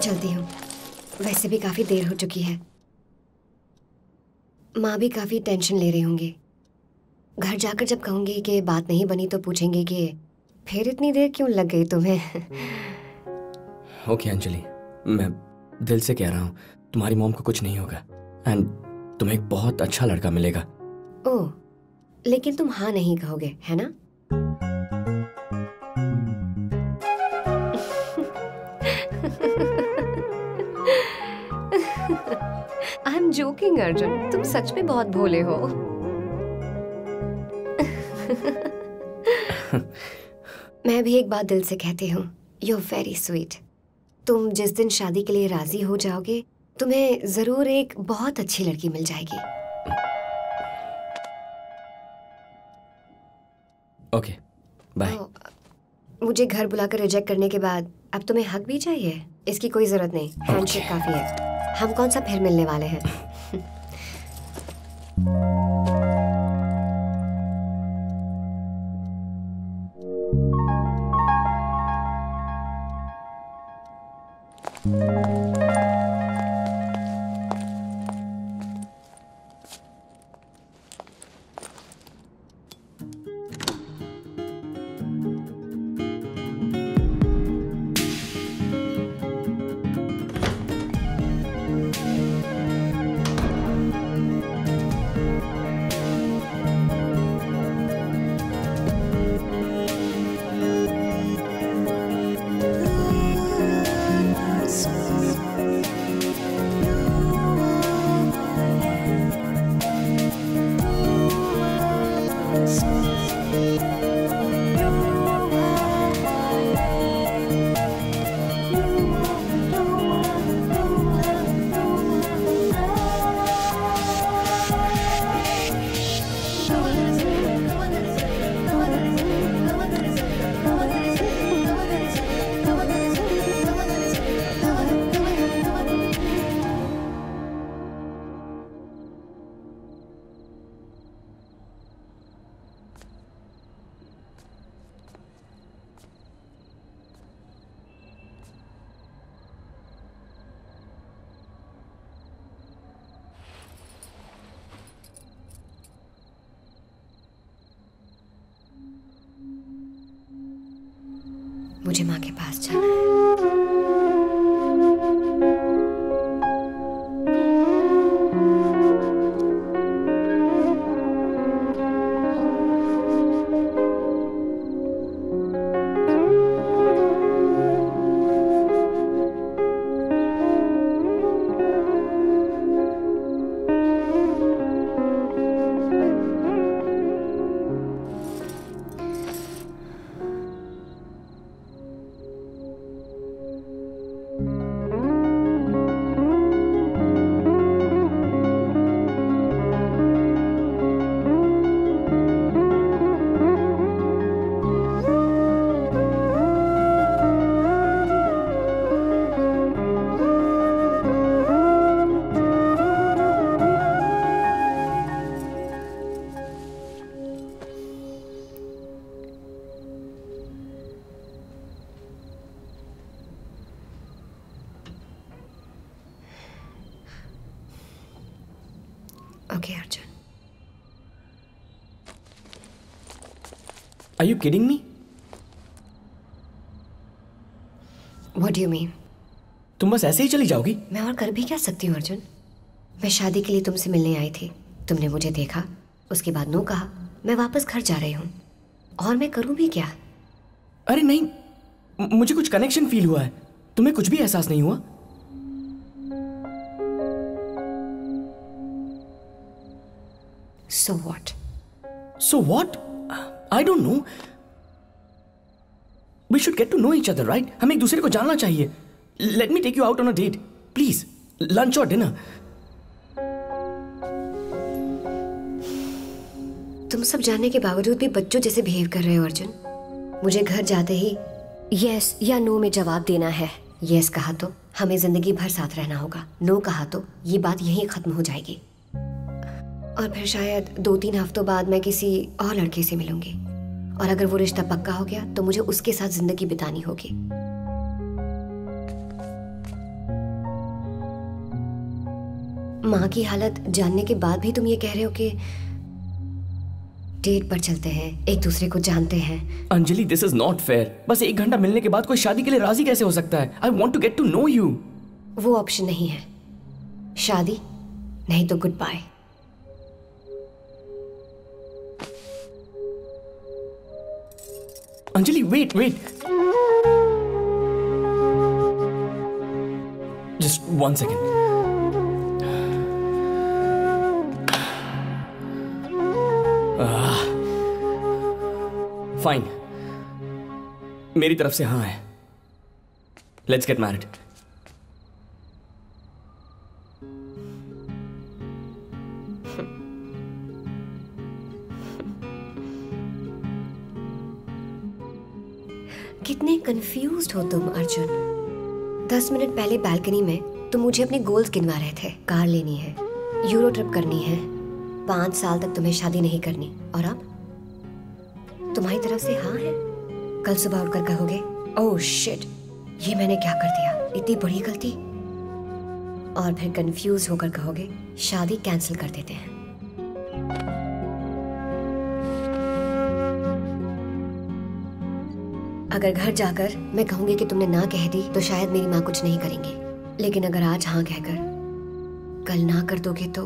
चलती हूँ, वैसे भी काफी देर हो चुकी है। माँ भी काफी टेंशन ले रही होंगी। घर जाकर जब कहूंगी कि बात नहीं बनी तो पूछेंगे कि फिर इतनी देर क्यों लग गई तुम्हें। ओके अंजलि, मैं दिल से कह रहा हूँ तुम्हारी मॉम को कुछ नहीं होगा एंड तुम्हें एक बहुत अच्छा लड़का मिलेगा। ओह, लेकिन तुम हाँ नहीं कहोगे, है ना? आई एम जोकिंग अर्जुन, तुम सच में बहुत भोले हो। मैं भी एक बात दिल से कहती हूँ, यू आर वेरी स्वीट। तुम जिस दिन शादी के लिए राजी हो जाओगे, तुम्हें जरूर एक बहुत अच्छी लड़की मिल जाएगी। Okay, bye. मुझे घर बुलाकर रिजेक्ट करने के बाद अब तुम्हें हक भी चाहिए? इसकी कोई जरूरत नहीं, हैंडशेक काफी है। हम कौन सा फिर मिलने वाले हैं? मुझे माँ के पास जाना है। Okay, Arjun. Are you kidding me? What do you mean? तुम बस ऐसे ही चली जाओगी? मैं और कर भी क्या सकती हूँ अर्जुन? मैं शादी के लिए तुमसे मिलने आई थी, तुमने मुझे देखा, उसके बाद नो कहा, मैं वापस घर जा रही हूँ, और मैं करूँ भी क्या? अरे नहीं, मुझे कुछ कनेक्शन फील हुआ है। तुम्हें कुछ भी एहसास नहीं हुआ? So what? So what? I don't know. We should get to know each other, right? हमें एक दूसरे को जानना चाहिए. Let me take you out on a date, please. Lunch or dinner. तुम सब जानने के बावजूद भी बच्चों जैसे बिहेव कर रहे हो अर्जुन। मुझे घर जाते ही यस या नो में जवाब देना है। यस कहा तो हमें जिंदगी भर साथ रहना होगा, नो कहा तो ये बात यहीं खत्म हो जाएगी, और फिर शायद दो तीन हफ्तों बाद मैं किसी और लड़के से मिलूंगी, और अगर वो रिश्ता पक्का हो गया तो मुझे उसके साथ जिंदगी बितानी होगी। माँ की हालत जानने के बाद भी तुम ये कह रहे हो कि डेट पर चलते हैं, एक दूसरे को जानते हैं। Anjali, this is not fair. बस एक घंटा मिलने के बाद कोई शादी के लिए राजी कैसे हो सकता है? I want to get to know you. वो ऑप्शन नहीं है। शादी नहीं तो goodbye. Anjali, wait wait, just one second. Fine, मेरी तरफ से हाँ है। Let's get married. कितने कंफ्यूज्ड हो तुम अर्जुन। दस मिनट पहले बालकनी में तुम मुझे अपने गोल्स गिनवा रहे थे। कार लेनी है, यूरो ट्रिप करनी है, पांच साल तक तुम्हें शादी नहीं करनी, और अब तुम्हारी तरफ से हाँ है। कल सुबह उठकर कहोगे ओह शिट, ये मैंने क्या कर दिया, इतनी बड़ी गलती। और फिर कंफ्यूज होकर कहोगे शादी कैंसिल कर देते हैं। अगर घर जाकर मैं कहूंगी कि तुमने ना कह दी तो शायद मेरी माँ कुछ नहीं करेंगी, लेकिन अगर आज हाँ कहकर कल ना कर दोगे तो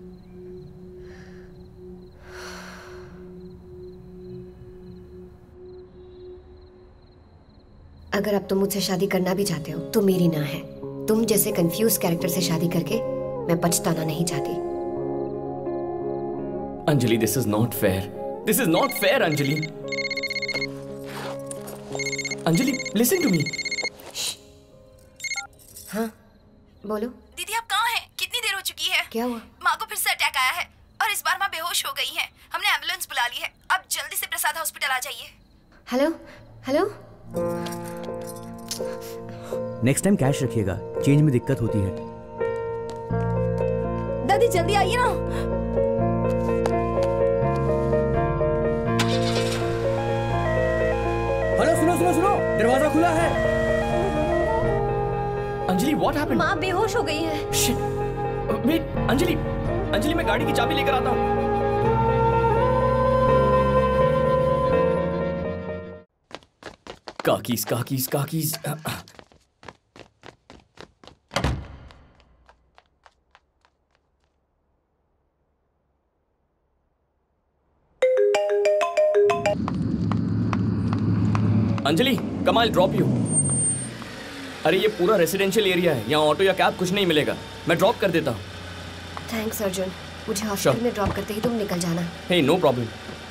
अगर अब तुम मुझसे शादी करना भी चाहते हो तो मेरी ना है। तुम जैसे कंफ्यूज कैरेक्टर से शादी करके मैं पछताना नहीं चाहती। Anjali, this is not fair. This is not fair Anjali. Anjali, listen to me. हाँ बोलो। दीदी आप कहाँ हैं? कितनी देर हो चुकी है? क्या हुआ? माँ को फिर से अटैक आया है और इस बार माँ बेहोश हो गई हैं। हमने एम्बुलेंस बुला ली है। अब जल्दी से प्रसाद हॉस्पिटल आ जाइए। Hello hello. Next time cash रखिएगा, चेंज में दिक्कत होती है। दादी जल्दी आइए ना। हेलो, सुनो सुनो सुनो, दरवाजा खुला है। Anjali, what happened? माँ बेहोश हो गई है। शिट, वेट, अंजलि, अंजलि मैं गाड़ी की चाबी लेकर आता हूँ। काकीज काकीज काकीज। Anjali, come I drop you. अरे ये पूरा रेसिडेंशियल एरिया है, यहाँ ऑटो या कैब कुछ नहीं मिलेगा। मैं ड्रॉप कर देता हूँ। थैंक्स अर्जुन, मुझे हॉस्पिटल में ड्रॉप करते ही तुम निकल जाना। Hey, no problem.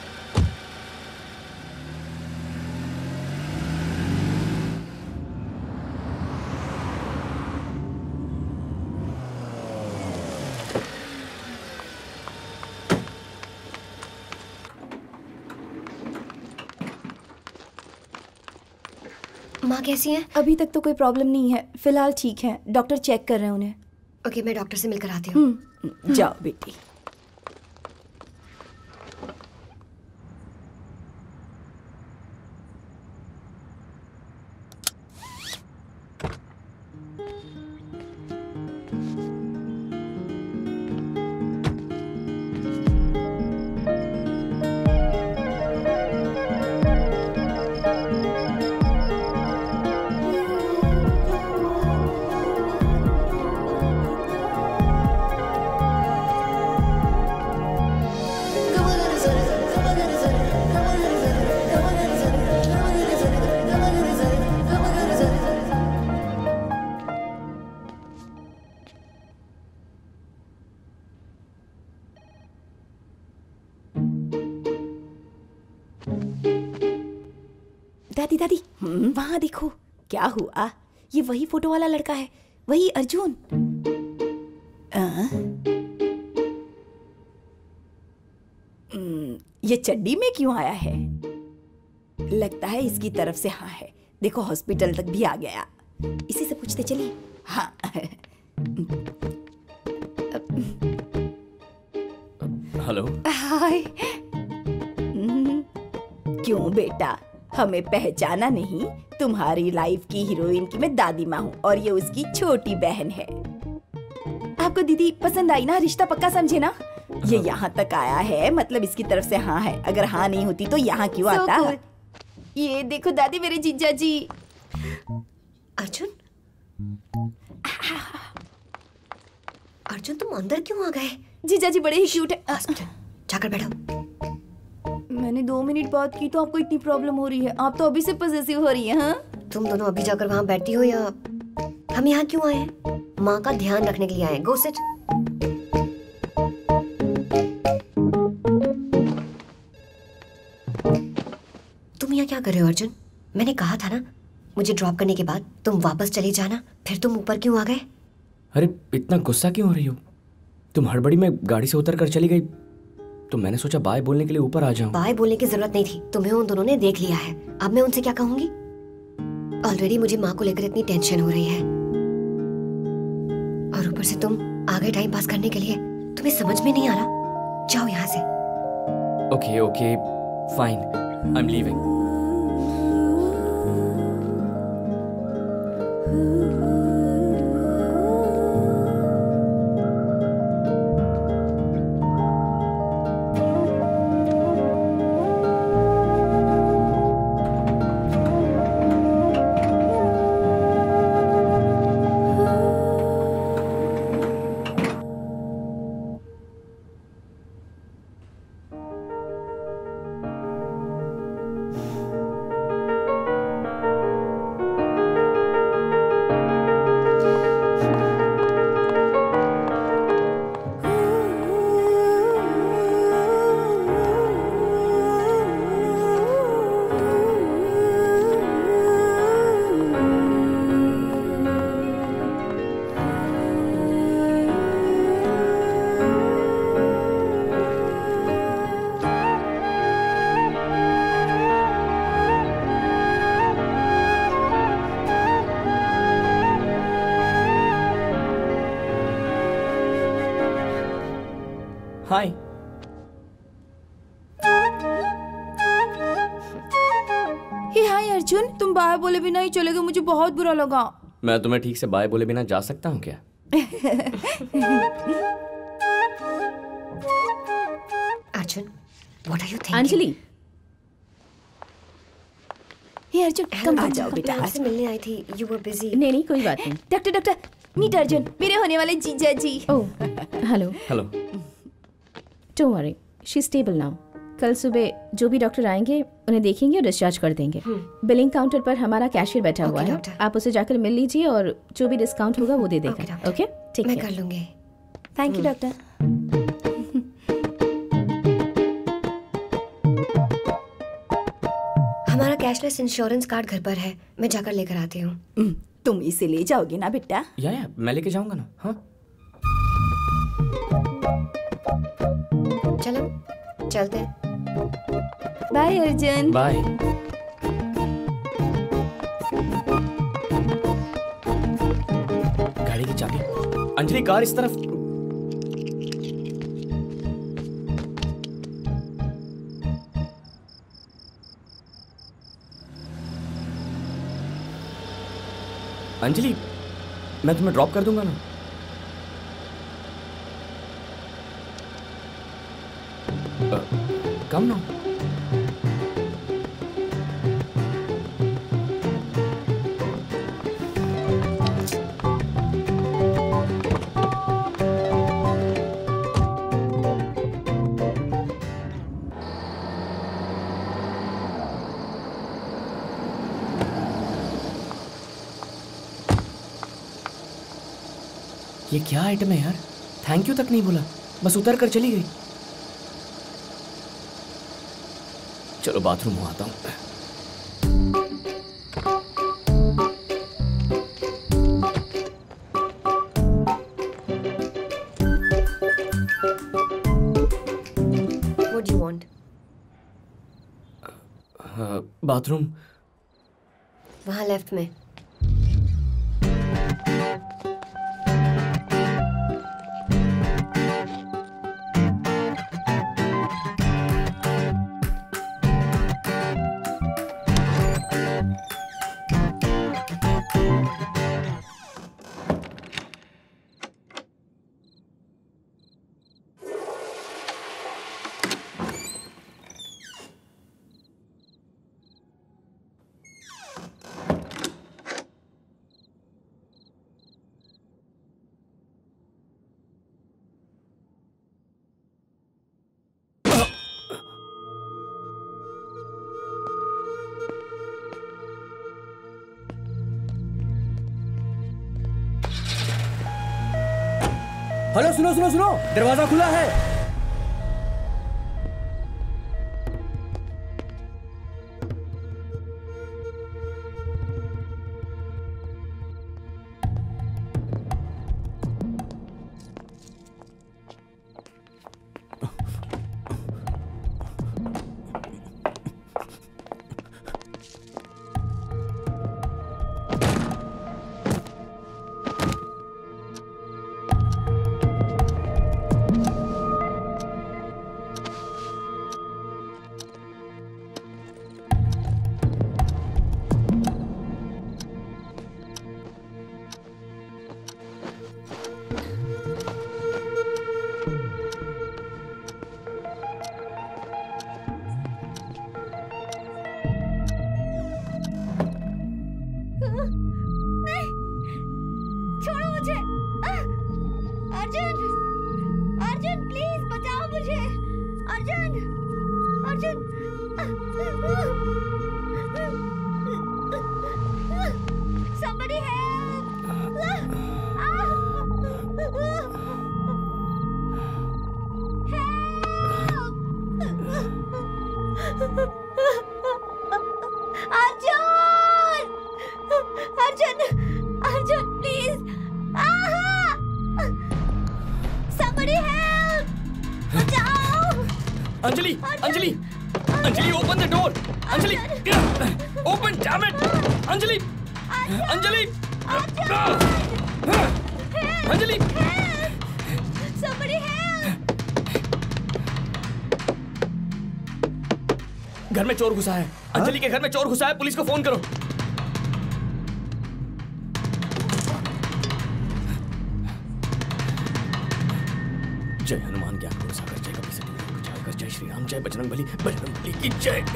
माँ कैसी हैं? अभी तक तो कोई प्रॉब्लम नहीं है, फिलहाल ठीक है। डॉक्टर चेक कर रहे हैं उन्हें। ओके, मैं डॉक्टर से मिलकर आती हूँ। जाओ बेटी। दादी दादी, वहां देखो। क्या हुआ? ये वही फोटो वाला लड़का है, वही अर्जुन। आ? ये चड्डी में क्यों आया है? लगता है इसकी तरफ से हाँ है। देखो हॉस्पिटल तक भी आ गया। इसी से पूछते चलिए। हाँ। हेलो। हाय। क्यों बेटा, हमें पहचाना नहीं? तुम्हारी लाइफ की हीरोइन की मैं दादी माँ हूँ और ये उसकी छोटी बहन है। आप आपको दीदी पसंद आई ना, रिश्ता पक्का समझे ना। ये यहाँ तक आया है, मतलब इसकी तरफ से हाँ है। अगर हाँ नहीं होती तो यहाँ क्यों So आता? cool. ये देखो दादी, मेरे जीजा जी। अर्जुन, अर्जुन तुम अंदर क्यों आ गए? जीजा जी बड़े ही क्यूट है। हॉस्पिटल जाकर बैठो। मैंने दो मिनट बात की तो आपको इतनी प्रॉब्लम हो रही है? आप तो अभी से पॉसेसिव हो रही है। हाँ, तुम दोनों अभी जाकर वहाँ बैठती हो या हम यहाँ क्यों आए हैं? माँ का ध्यान रखने के लिए आए। Go sit. तुम यहाँ क्या कर रहे हो अर्जुन? मैंने कहा था ना, मुझे ड्रॉप करने के बाद तुम वापस चले जाना। फिर तुम ऊपर क्यों आ गए? अरे इतना गुस्सा क्यों हो रही हो? तुम हड़बड़ी में गाड़ी से उतर कर चली गई तो मैंने सोचा बाय बोलने के लिए ऊपर आ जाऊं। बाय बोलने की जरूरत नहीं थी, तुम्हें उन दोनों ने देख लिया है। अब मैं उनसे क्या कहूंगी? ऑलरेडी मुझे माँ को लेकर इतनी टेंशन हो रही है, और ऊपर से तुम आ गए टाइम पास करने के लिए। तुम्हें समझ में नहीं आ रहा? जाओ यहाँ से। Okay okay fine, I am leaving. Hi. Hey hi Arjun, तुम बाय बोले बिना ही चले गए, मुझे बहुत बुरा लगा। मैं तुम्हें ठीक से बाय बोले बिना जा सकता हूँ क्या? Arjun, what are you thinking? Anjali, hey Arjun, come आ जाओ बेटा। आपसे मिलने आई थी, यू वर बिजी। नहीं नहीं कोई बात नहीं। डॉक्टर डॉक्टर मीट अर्जुन, मेरे होने वाले जीजा जी। Oh hello. Hello. Don't worry, she is stable now. कल सुबह जो भी डॉक्टर आएंगे उन्हें देखेंगे और डिस्चार्ज कर देंगे। बिलिंग काउंटर पर हमारा कैशियर बैठा हुआ है, आप उसे जाकर मिल लीजिए और जो भी डिस्काउंट होगा वो दे देगा। ओके ठीक है, मैं कर लूंगी। Thank you doctor. हमारा कैशलेस इंश्योरेंस कार्ड घर पर है, मैं जाकर लेकर आती हूँ। तुम इसे ले जाओगे ना बेटा? या या मैं लेके जाऊंगा ना। हाँ चलो चलते हैं। बाय अर्जुन। बाय। गाड़ी की चाबी। अंजलि, कार इस तरफ। अंजलि, मैं तुम्हें ड्रॉप कर दूंगा ना। कम ना। ये क्या आइटम है यार? थैंक यू तक नहीं बोला, बस उतर कर चली गई। चलो बाथरूम में आता हूँ। What do you want? Bathroom वहाँ लेफ्ट में। हेलो, सुनो सुनो सुनो, दरवाजा खुला है। Anjali, Anjali, Anjali, open the door. Anjali, open, damn it. Anjali, Anjali, Anjali, घर में चोर घुसा है। अंजलि के घर में चोर घुसा है, पुलिस को फोन करो। जय हनुमान ज्ञान गुरु सागर, जय कपी सती कर, जय श्री राम, जय बजरंग बली, बजरंग बली की जय।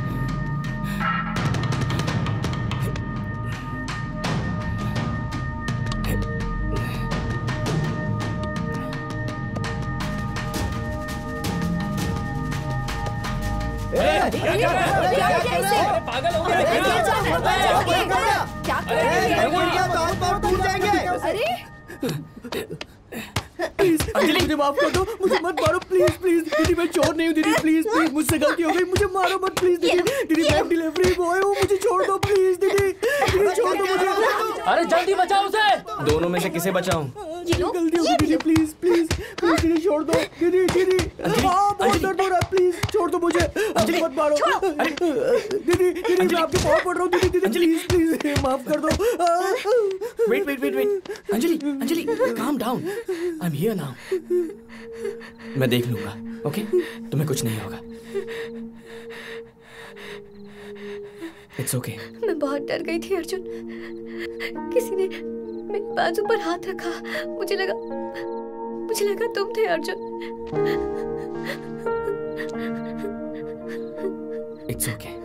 पागल हो गया क्या कर रहे हैं? अरे अंजलि, मुझे माफ कर दो, मुझे मत मारो प्लीज प्लीज। दीदी मैं चोर नहीं हूँ दीदी, प्लीज प्लीज, मुझसे गलती हो गई, मुझे मारो मत प्लीज दीदी। दीदी मैं डिलीवरी बॉय हूँ, मुझे छोड़ दो प्लीज दीदी, दीदी छोड़ दो मुझे। अरे जल्दी बचाओ उसे। दोनों में से किसे बचाऊं? गलती हो गई दीदी, प्लीज प्लीज प्लीज दीदी छोड़ दो दीदी। दीदी हाँ बहुत दर्द हो रहा है, प्लीज छोड़ दो मुझे, मत मारो दीदी। दीदी मैं आपके पाँव पड़ रहा हूँ दीदी, दीदी प्लीज प्लीज माफ कर दो। Wait wait wait wait, Anjali, Anjali, calm down, I am here now. मैं देख लूंगा, ओके? तुम्हें कुछ नहीं होगा। It's okay. मैं बहुत डर गई थी अर्जुन, किसी ने मेरे बाजू पर हाथ रखा, मुझे लगा मुझे लगा तुम थे Arjun. It's okay.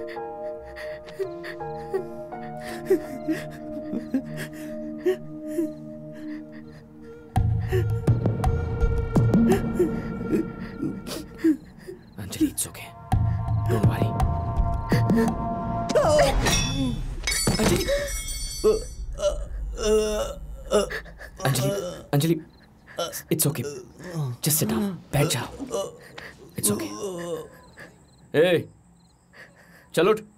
Anjali, it's okay, don't worry. Anjali, Anjali, Anjali, it's okay, just sit down, बैठ जाओ, इट्स ओके। ए, चलो उठ।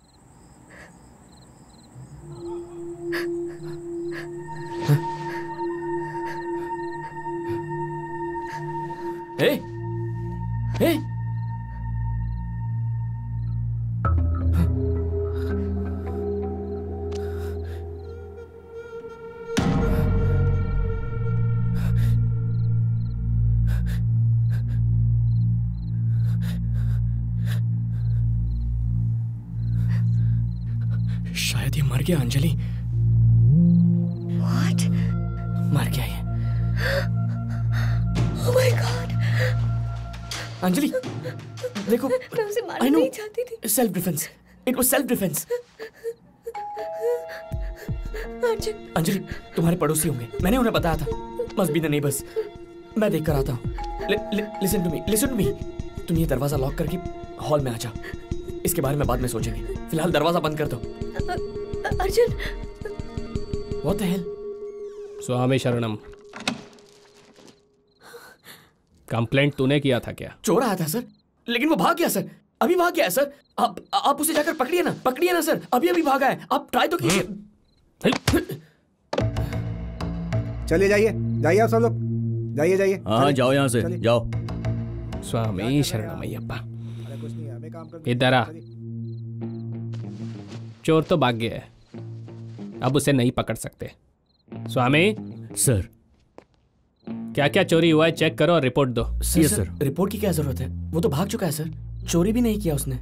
ए, ए, शायद ये मर गया। अंजलि, What? मर गया ये। Oh my God! अंजलि देखो, मैं उसे मारना I know, नहीं चाहती थी। Self defence, it was self defence. Arjun, Anjali तुम्हारे पड़ोसी होंगे, मैंने उन्हें बताया था। Must be the neighbours. मैं देख कर आता हूँ। Listen to me, listen to me. तुम ये दरवाजा लॉक करके हॉल में आ जाओ, इसके बारे में बाद में सोचेंगे। फिलहाल दरवाजा बंद कर दो। Arjun, what the hell? स्वामी शरणम। कंप्लेंट तूने किया था क्या? चोर आया था सर, लेकिन वो भाग गया सर। अभी भाग गया है सर। आप आप उसे जाकर पकड़िए ना, पकड़िए ना सर। अभी अभी भागा है, आप ट्राई तो कीजिए। चलिए जाइए, जाइए आप सब लोग, जाइए जाइए। हाँ जाओ यहाँ से, जाओ। स्वामी शरणमय्यप्पा, इधर आ। चोर तो भाग गया है, अब उसे नहीं पकड़ सकते। स्वामी सर, क्या क्या चोरी हुआ है चेक करो और रिपोर्ट दो। सर, सर, सर रिपोर्ट की क्या जरूरत है? वो तो भाग चुका है सर, चोरी भी नहीं किया उसने।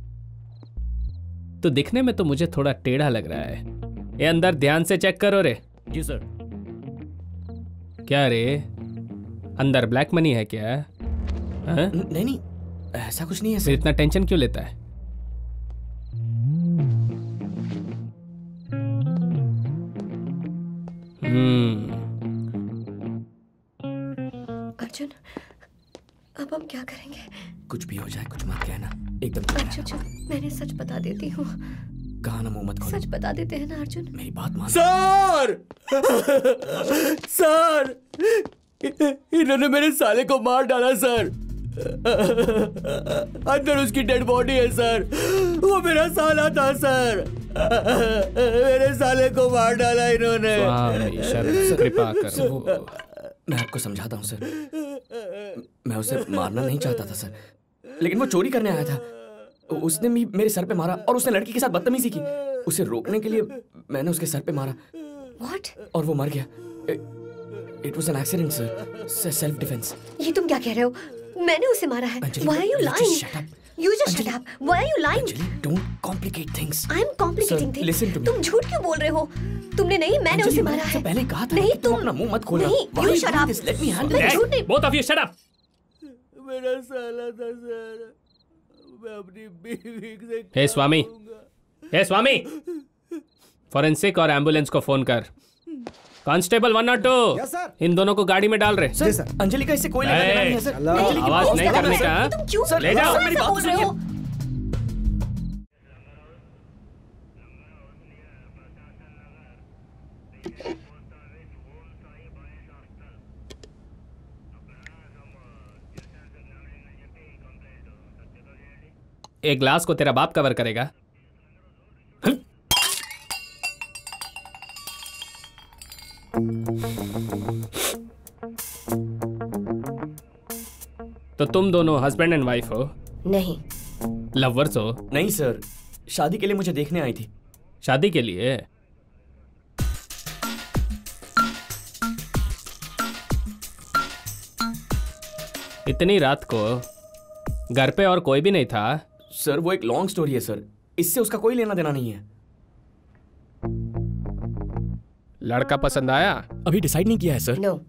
तो दिखने में तो मुझे थोड़ा टेढ़ा लग रहा है। ये अंदर ध्यान से चेक करो रे। जी सर। क्या रे, अंदर ब्लैक मनी है क्या? हाँ? नहीं नहीं, ऐसा कुछ नहीं है सर। इतना टेंशन क्यों लेता है? हम्म। अर्जुन, अब हम क्या करेंगे? कुछ भी हो जाए कुछ मत कहना, एकदम चुप रहना। अर्जुन, मैंने सच बता देती हूँ। कहा ना मुंह मत खोलो। सच बता देते हैं ना अर्जुन? मेरी बात मान। सर सर, इन्होंने मेरे साले को मार डाला सर। अंदर उसकी डेड बॉडी है सर। वो मेरा साला था सर। मेरे साले को मार डाला इन्होंने। स्वामी शरण कृपा करो। मैं आपको समझाता हूँ सर, मैं उसे मारना नहीं चाहता था सर, लेकिन वो चोरी करने आया था। उसने भी मेरे सर पे मारा और उसने लड़की के साथ बदतमीजी की। उसे रोकने के लिए मैंने उसके सर पे मारा। What? और वो मर गया। It was an accident sir, self defence. ये तुम क्या कह रहे हो? मैंने उसे मारा है। Anjali, Why are you you just lying? shut up. You just shut up. Why are you lying? Anjali, don't complicate things. I am complicating Sir, things. listen to me. तुम झूठ क्यों बोल रहे हो? तुमने नहीं, मैंने अंजलि, उसे मैंने मारा तुमसे है। पहले कहा था नहीं, कि तुम तुम अपना मुंह मत खोलना। नहीं, Why you are you shut doing up. this? Let me handle मैं it. झूठ नहीं। Both of you shut up. मेरा साला था सर, मैं अपनी बीवी से। हे स्वामी, हे स्वामी, फॉरेंसिक और एम्बुलेंस को फोन कर। कांस्टेबल वन और टू, Yes, sir. इन दोनों को गाड़ी में डाल रहे। Sir, sir. अंजलि का इससे कोई लेना देना नहीं है सर। अंजलि की आवाज बात नहीं सुनिए। करने का, हाँ? तुम क्यों सर, ले जाओ। सर, मेरी बात बोल रहे सुनिए। हो? एक ग्लास को तेरा बाप कवर करेगा। तो तुम दोनों हस्बैंड एंड वाइफ हो? नहीं। लवर्स हो? नहीं सर, शादी के लिए मुझे देखने आई थी। शादी के लिए? इतनी रात को घर पे और कोई भी नहीं था? सर वो एक लॉन्ग स्टोरी है सर, इससे उसका कोई लेना देना नहीं है। लड़का पसंद आया? अभी डिसाइड नहीं किया है सर। नो।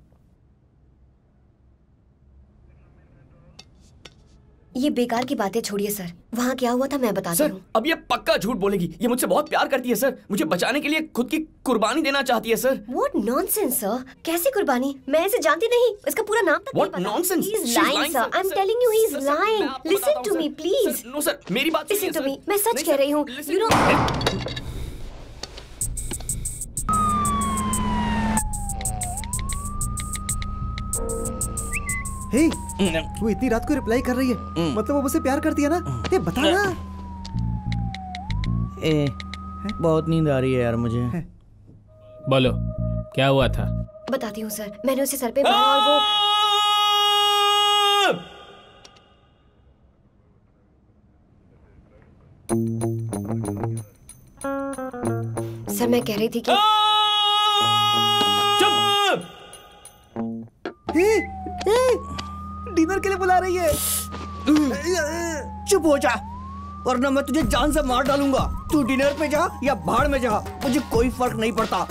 ये बेकार की बातें छोड़िए सर। वहाँ क्या हुआ था मैं बताती सर हूँ। अब ये पक्का झूठ बोलेगी। ये मुझसे बहुत प्यार करती है सर, मुझे बचाने के लिए खुद की कुर्बानी देना चाहती है सर। What nonsense, sir? कैसी कुर्बानी? मैं इसे जानती नहीं। इसका पूरा नाम तक What नहीं पता। nonsense? He's She's lying, lying, sir. sir. I'm Sir, telling you, he's sir, sir, lying. मैं आपको Listen बताता to हूँ, me, sir. please. Sir, no sir, मेरी बात Listen सुनिए, to me. sir. मैं सच नहीं, कह sir, रही हूँ। listen You to know. me. हे, वो इतनी रात को रिप्लाई कर रही है, मतलब वो मुझसे प्यार करती है ना? ए, बता ना। ए, बहुत नींद आ रही है यार मुझे। बोलो क्या हुआ था? बताती हूँ सर। मैंने उसे सर पे मारा और वो सर मैं कह रही थी कि हे, हे, डिनर के लिए बुला रही है। चुप हो जा, वरना मैं तुझे जान से मार डालूंगा। तू डिनर पे जा या भाड़ में जा, मुझे कोई फर्क नहीं पड़ता।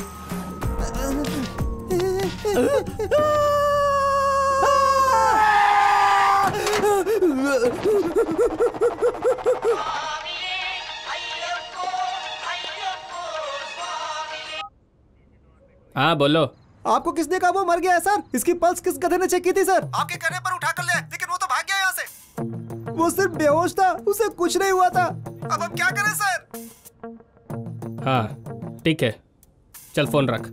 हाँ बोलो। आपको किसने कहा वो मर गया है सर? इसकी पल्स किस गधे ने चेक की थी सर? आपके कहने पर उठा कर ले, लेकिन वो तो भाग गया यहाँ से। वो सिर्फ बेहोश था, उसे कुछ नहीं हुआ था। अब हम क्या करें सर? हाँ ठीक है, चल फोन रख।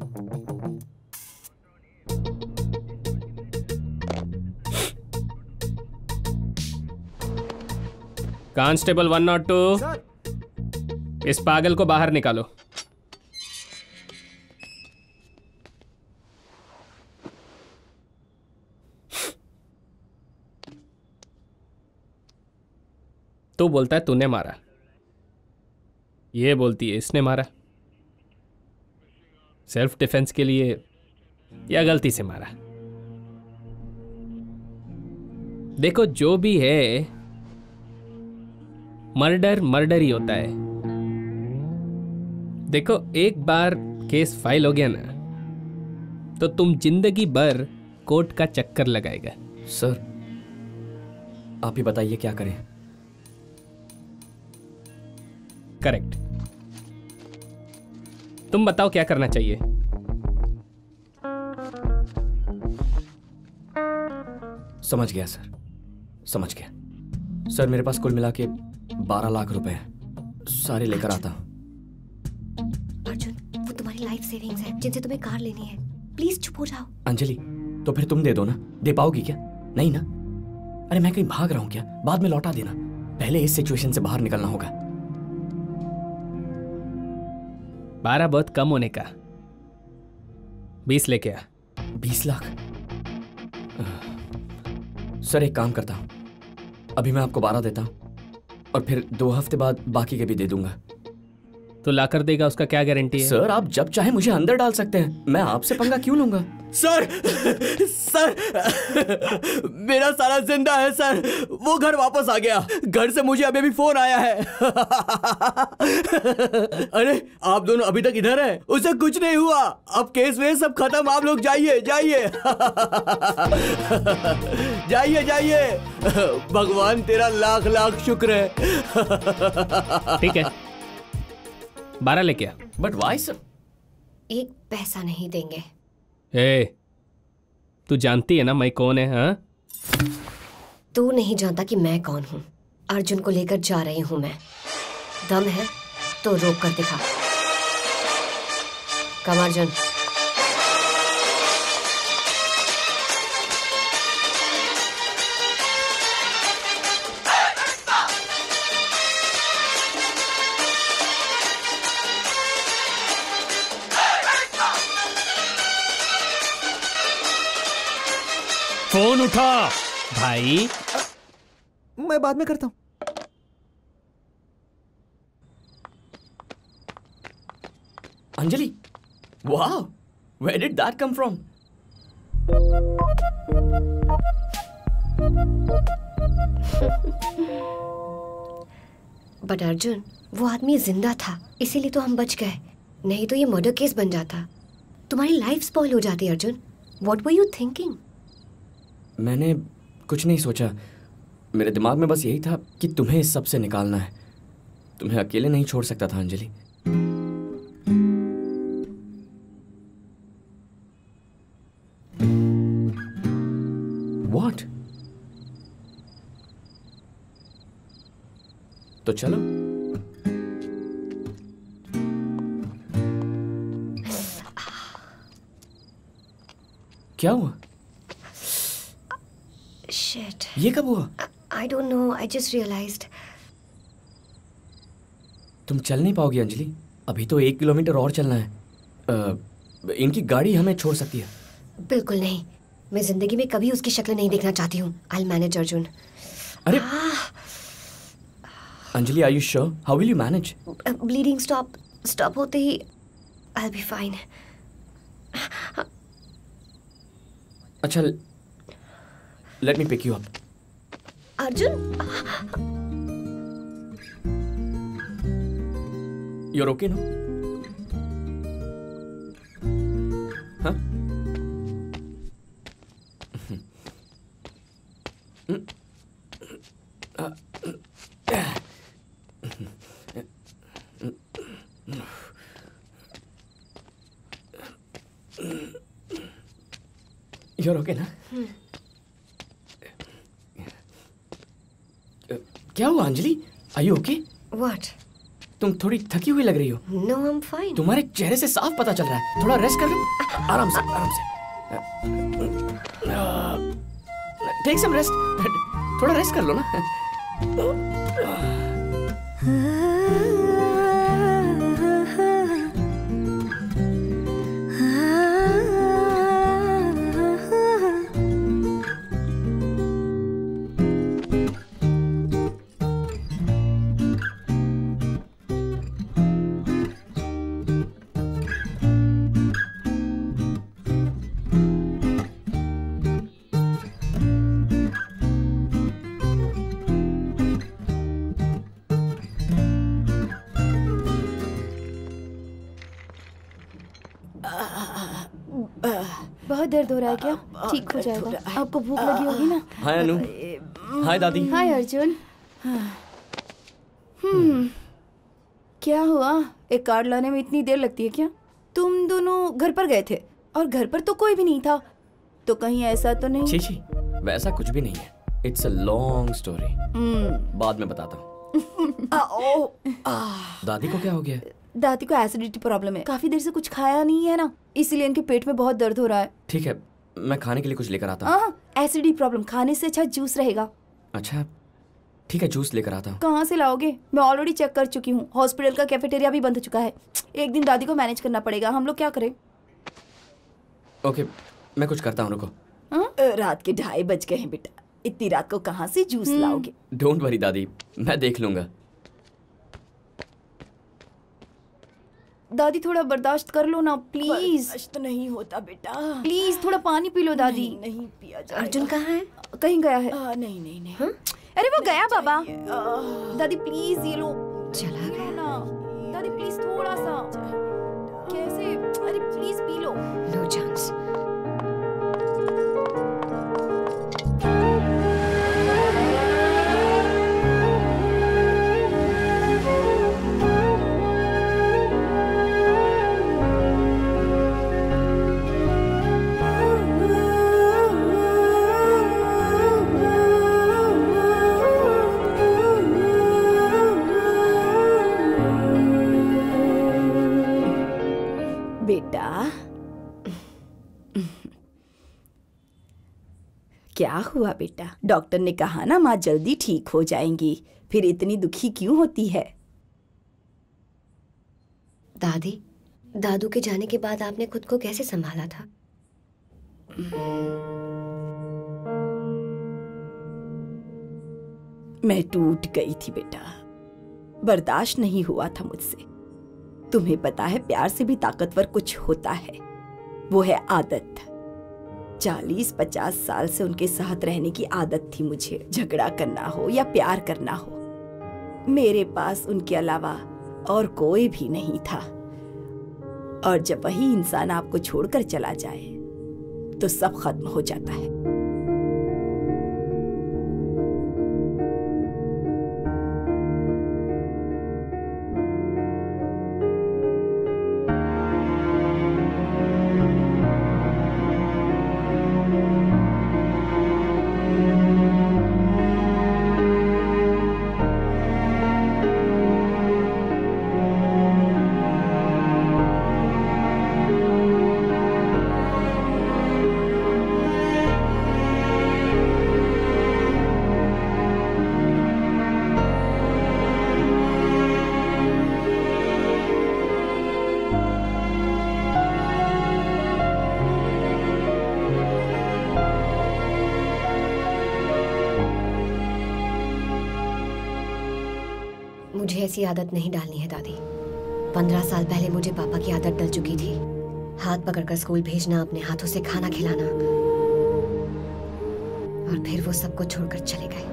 कांस्टेबल वन नॉट टू, इस पागल को बाहर निकालो। तू बोलता है तूने मारा, ये बोलती है इसने मारा। सेल्फ डिफेंस के लिए या गलती से मारा? देखो जो भी है, मर्डर मर्डर ही होता है। देखो एक बार केस फाइल हो गया ना, तो तुम जिंदगी भर कोर्ट का चक्कर लगाएगा। सर आप ही बताइए क्या करें। करेक्ट, तुम बताओ क्या करना चाहिए। समझ गया सर, समझ गया। सर मेरे पास कुल मिला के बारह लाख रुपए हैं, सारे लेकर आता हूं। अर्जुन, वो तुम्हारी लाइफ सेविंग्स है जिनसे तुम्हें कार लेनी है। प्लीज चुप हो जाओ। अंजलि तो फिर तुम दे दो ना, दे पाओगी क्या? नहीं ना? अरे मैं कहीं भाग रहा हूं क्या? बाद में लौटा देना, पहले इस सिचुएशन से बाहर निकलना होगा। बारह बहुत कम होने का, बीस लेके आ। बीस लाख? सर एक काम करता हूं, अभी मैं आपको बारह देता हूं और फिर दो हफ्ते बाद बाकी के भी दे दूंगा। तो लाकर देगा, उसका क्या गारंटी है? सर आप जब चाहे मुझे अंदर डाल सकते हैं, मैं आपसे पंगा क्यों लूंगा? सर सर मेरा सारा जिंदा है सर, वो घर वापस आ गया। घर से मुझे अभी भी फोन आया है। अरे आप दोनों अभी तक इधर हैं, उसे कुछ नहीं हुआ। अब केस वेस सब खत्म, आप लोग जाइए जाइए। जाइए जाइए, भगवान तेरा लाख लाख शुक्र है। ठीक है, बारह लेके आ। But why sir? एक पैसा नहीं देंगे। ए, तू जानती है ना मैं कौन है? हाँ, तू नहीं जानता कि मैं कौन हूँ। अर्जुन को लेकर जा रही हूँ मैं। दम है तो रोक कर दिखा। कम अर्जुन। फोन उठा भाई। मैं बाद में करता हूं। अंजलि, वाह, where did that come from? But Arjun, वो आदमी जिंदा था, इसीलिए तो हम बच गए। नहीं तो ये मर्डर केस बन जाता, तुम्हारी लाइफ स्पॉइल हो जाती। Arjun, what were you thinking? मैंने कुछ नहीं सोचा, मेरे दिमाग में बस यही था कि तुम्हें इस सब से निकालना है। तुम्हें अकेले नहीं छोड़ सकता था अंजलि। What? तो चलो। क्या हुआ? Shit. ये कब हुआ? I don't know. I just realized. तुम चल नहीं पाओगी अंजलि, अभी तो एक किलोमीटर और चलना है। आ, इनकी गाड़ी हमें छोड़ सकती है। बिल्कुल नहीं, मैं जिंदगी में कभी उसकी शक्ल नहीं देखना चाहती हूँ। I'll manage Arjun. अरे Anjali, are you sure? How will you manage? Bleeding stop stop होते ही I'll be fine. अच्छा, let me pick you up. Arjun, you're okay no? हाँ? You're okay ना? क्या हुआ Anjali? Are you okay? What? तुम थोड़ी थकी हुई लग रही हो। No, I'm fine. तुम्हारे चेहरे से साफ पता चल रहा है। थोड़ा रेस्ट कर लो, आराम से, आराम से। टेक सम रेस्ट, थोड़ा रेस्ट कर लो ना। बहुत दर्द हो रहा है क्या? ठीक हो जाएगा। आपको भूख लगी होगी ना? हाय अनु। हाय दादी। हाय अर्जुन। हम्म, क्या हुआ? एक कार्ड लाने में इतनी देर लगती है क्या? तुम दोनों घर पर गए थे और घर पर तो कोई भी नहीं था, तो कहीं ऐसा तो नहीं? छी छी, वैसा कुछ भी नहीं है। इट्स अ लॉन्ग स्टोरी, बाद में बताता हूँ। दादी को क्या हो गया? दादी को एसिडिटी प्रॉब्लम है, काफी देर से कुछ खाया नहीं है ना, इसीलिए इनके पेट में बहुत दर्द हो रहा है। ठीक है, मैं खाने के लिए कुछ लेकर आता हूँ। हाँ, एसिडिटी प्रॉब्लम, खाने से अच्छा जूस रहेगा। अच्छा ठीक है, जूस लेकर आता हूँ। कहाँ से लाओगे? मैं ऑलरेडी चेक कर चुकी हूँ, हॉस्पिटल का कैफेटेरिया भी बंद हो चुका है। एक दिन दादी को मैनेज करना पड़ेगा, हम लोग क्या करें? ओके, मैं कुछ करता हूँ, रुको। हाँ? रात के ढाई बज गए हैं बेटा, इतनी रात को कहाँ से जूस लाओगे? डोंट वरी दादी, मैं देख लूंगा। दादी थोड़ा बर्दाश्त कर लो ना प्लीज। बर्दाश्त नहीं होता बेटा, प्लीज थोड़ा पानी पी लो दादी। नहीं, नहीं पिया जाएगा। अर्जुन कहाँ है? कहीं गया है। आ, नहीं नहीं नहीं हाँ? अरे वो गया बाबा। दादी प्लीज ये लो। चला गया ना दादी, प्लीज थोड़ा सा। कैसे? अरे प्लीज पी लो। No chance. बेटा क्या हुआ बेटा? डॉक्टर ने कहा ना माँ जल्दी ठीक हो जाएंगी, फिर इतनी दुखी क्यों होती है? दादी, दादू के जाने के बाद आपने खुद को कैसे संभाला था? मैं टूट गई थी बेटा, बर्दाश्त नहीं हुआ था मुझसे। तुम्हें पता है प्यार से भी ताकतवर कुछ होता है, वो है आदत। चालीस पचास साल से उनके साथ रहने की आदत थी मुझे, झगड़ा करना हो या प्यार करना हो। मेरे पास उनके अलावा और कोई भी नहीं था, और जब वही इंसान आपको छोड़कर चला जाए तो सब खत्म हो जाता है। मुझे ऐसी आदत नहीं डालनी है दादी। पंद्रह साल पहले मुझे पापा की आदत डल चुकी थी, हाथ पकड़कर स्कूल भेजना, अपने हाथों से खाना खिलाना, और फिर वो सबको छोड़कर चले गए।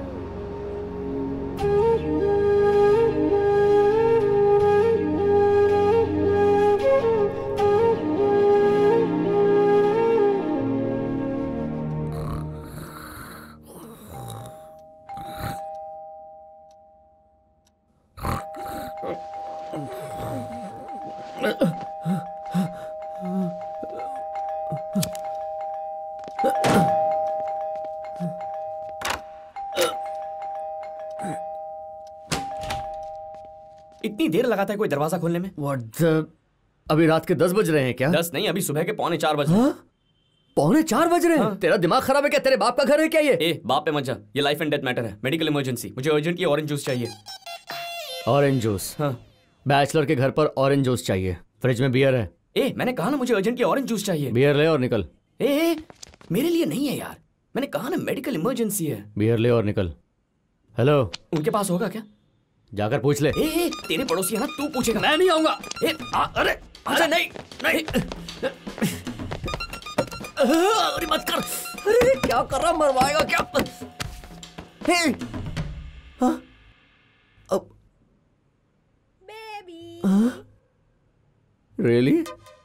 इतनी देर लगाता है कोई दरवाजा खोलने में? What the... अभी रात के दस बज रहे हैं क्या? दस नहीं, अभी सुबह के पौने चार बजे। हाँ? पौने चार बज रहे हैं। हाँ। तेरा दिमाग खराब है क्या? तेरे बाप का घर है क्या ये? ए बाप पे मत जा, ये लाइफ एंड डेथ मैटर है, मेडिकल इमरजेंसी। मुझे अर्जेंटली ऑरेंज जूस चाहिए। Orange juice? हाँ। बैचलर के घर पर ऑरेंज जूस चाहिए। फ्रिज में बियर है? ए मैंने कहा ना मुझे अर्जेंटली ऑरेंज जूस चाहिए। बियर ले और निकल। ए, ए मेरे लिए नहीं है यार, मैंने कहा ना मेडिकल इमरजेंसी है। बियर ले और निकल। हेलो, उनके पास होगा क्या? जाकर पूछ ले। ए, ए तेरे पड़ोसी है ना, तू पूछेगा। मैं नहीं आऊंगा। ए आ, अरे अच्छा नहीं नहीं अरे मत कर। अरे क्या कर रहा, मरवाएगा क्या? हे हाँ अब बेबी रियली?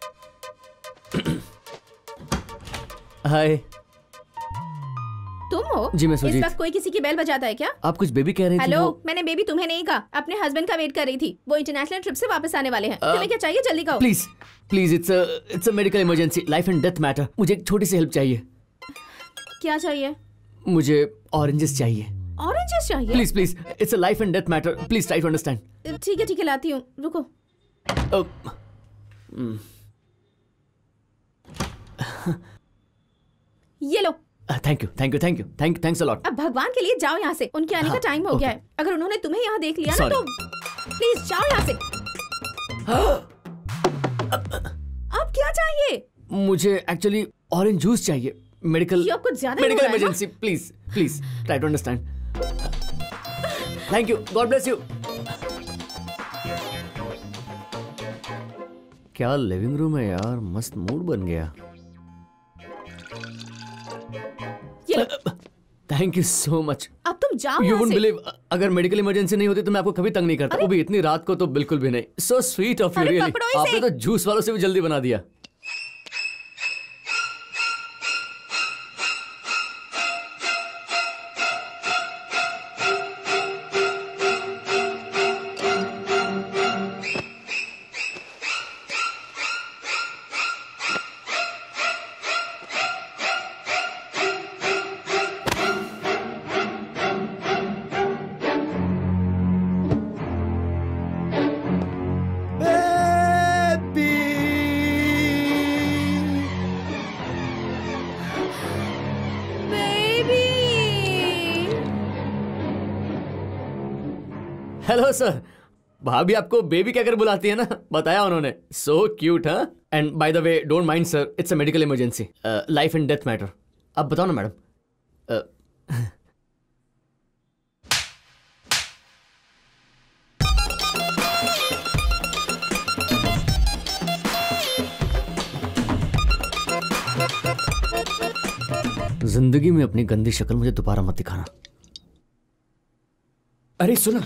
हाय। तुम हो? जी, मैं इस सुजीत। वक्त कोई किसी की बेल बजाता है क्या? आप कुछ बेबी कह रही थी। हेलो, वो... मैंने बेबी तुम्हें नहीं कहा, अपने हस्बैंड का वेट कर रही थी। वो इंटरनेशनल ट्रिप से वापस आने वाले हैं। uh, तुम्हें क्या चाहिए? जल्दी कहो। Please please, it's it's a medical emergency, life and death matter. मुझे एक छोटी सी हेल्प चाहिए। क्या चाहिए? मुझे ऑरेंजेस चाहिए। ऑरेंजेस चाहिए? Please please, it's a life and death matter, please try to understand. ठीक है ठीक है, लाती हूँ, रुको। ये लो। Thank you thank you thank you thank thanks a lot. अब भगवान के लिए जाओ यहाँ से, उनके आने हाँ, का टाइम हो okay. गया है। अगर उन्होंने तुम्हें यहाँ देख लिया ना Sorry. तो प्लीज जाओ यहाँ से। अब क्या चाहिए? मुझे एक्चुअली ऑरेंज जूस चाहिए। मेडिकल ये कुछ ज्यादा ही हो मेडिकल रहा है, emergency, please please try to understand. Thank you, God bless you. क्या लिविंग रूम है यार, मस्त मूड बन गया। Thank you so much. अब तुम जाओ यू यहाँ वुडंट से। बिलीव, अगर मेडिकल इमरजेंसी नहीं होती तो मैं आपको कभी तंग नहीं करता, वो भी इतनी रात को तो बिल्कुल भी नहीं। सो स्वीट ऑफ यू अरे रियली। पकड़ो इसे। आपने तो जूस वालों से भी जल्दी बना दिया। Hello sir. भाभी आपको बेबी कहकर बुलाती है ना, बताया उन्होंने। So cute. हाँ, and by the way don't mind sir, it's a medical emergency, life and death matter. अब बताओ ना मैडम। uh, जिंदगी में अपनी गंदी शक्ल मुझे दोबारा मत दिखाना। अरे सुनो,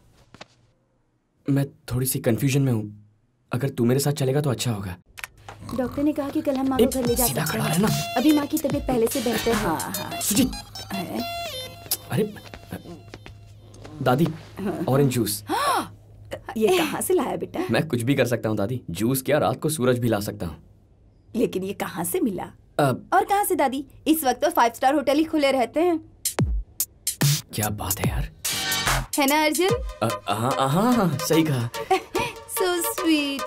मैं थोड़ी सी कंफ्यूजन में हूँ। अगर तू मेरे साथ चलेगा तो अच्छा होगा। डॉक्टर ने कहा कि कल हम माँ को घर ले जा सीधा सकते खड़ा हैं। रहना। अभी माँ की तबीयत पहले से बेहतर है। हाँ हाँ सुजीत। अरे दादी, ऑरेंज जूस। ये कहाँ से लाया बेटा? मैं कुछ भी कर सकता हूँ दादी। जूस क्या, रात को सूरज भी ला सकता हूँ। लेकिन ये कहाँ से मिला? अब और कहाँ से दादी? इस वक्त तो फाइव स्टार होटल ही खुले रहते हैं। क्या बात है यार। है ना अर्जुन? अ- हाँ हाँ हाँ, सही कहा। So sweet.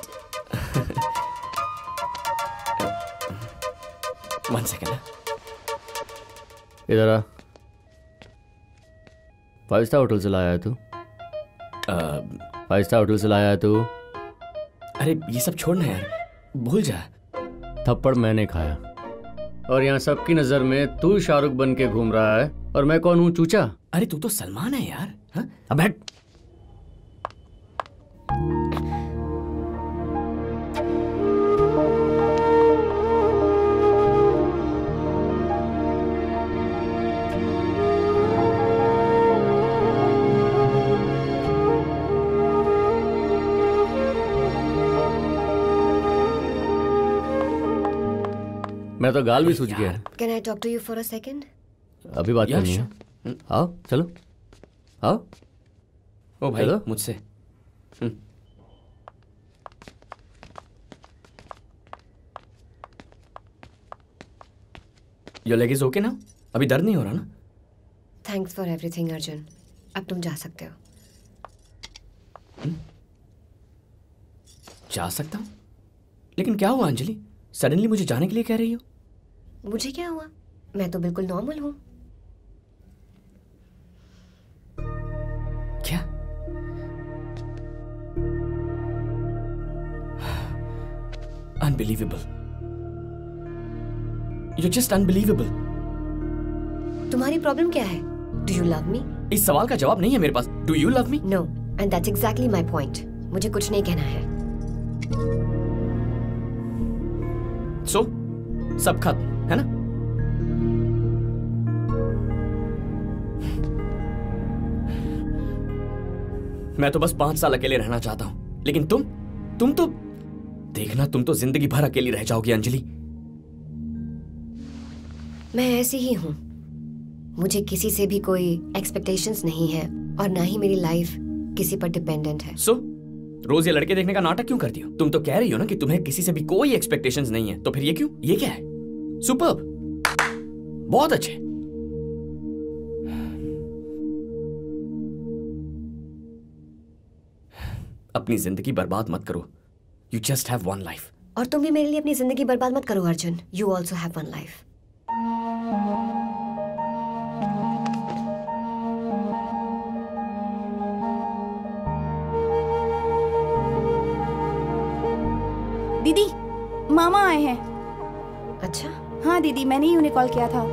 One second. इधर आ। फाइव स्टार होटल से लाया है तू? फाइव स्टार होटल से लाया है तू? अरे ये सब छोड़ना यार, भूल जा। थप्पड़ मैंने खाया और यहाँ सबकी नजर में तू शाहरुख बन के घूम रहा है और मैं कौन हूँ, चूचा? अरे तू तो सलमान है यार। हाँ? अब बैठ। मैं तो गाल भी सूझ गया है। Can I talk to you for a second? अभी बात यार, करनी है। sure. आओ चलो आओ। ओ भाई हेलो? मुझसे। Hmm. Your leg is okay ना? अभी दर्द नहीं हो रहा ना? Thanks for everything, Arjun. अब तुम जा सकते हो। जा सकता हूँ? लेकिन क्या हुआ अंजलि, सडनली मुझे जाने के लिए कह रही हो? मुझे क्या हुआ? मैं तो बिल्कुल नॉर्मल हूँ। क्या? अनबिलीवेबल। You're just unbelievable. तुम्हारी प्रॉब्लम क्या है? Do you love me? इस सवाल का जवाब नहीं है मेरे पास। Do you love me? No, and that's exactly my point. मुझे कुछ नहीं कहना है। So, सब खत्म है ना? मैं तो बस पांच साल अकेले रहना चाहता हूं, लेकिन तुम तुम तो देखना, तुम तो जिंदगी भर अकेली रह जाओगी अंजलि। मैं ऐसी ही हूँ। मुझे किसी से भी कोई एक्सपेक्टेशंस नहीं है और ना ही मेरी लाइफ किसी पर डिपेंडेंट है। सो so, रोज ये लड़के देखने का नाटक क्यों करती हो? तुम तो कह रही हो ना कि तुम्हें किसी से भी कोई एक्सपेक्टेशंस नहीं है, तो फिर ये क्यों? ये क्या है? सुपर्ब, बहुत अच्छे। अपनी जिंदगी बर्बाद मत करो। You just have one life. और तुम भी मेरे लिए अपनी जिंदगी बर्बाद मत करो Arjun. You also have one life. दीदी, मामा आए हैं। अच्छा? हाँ दीदी, मैंने ही उन्हें कॉल किया था।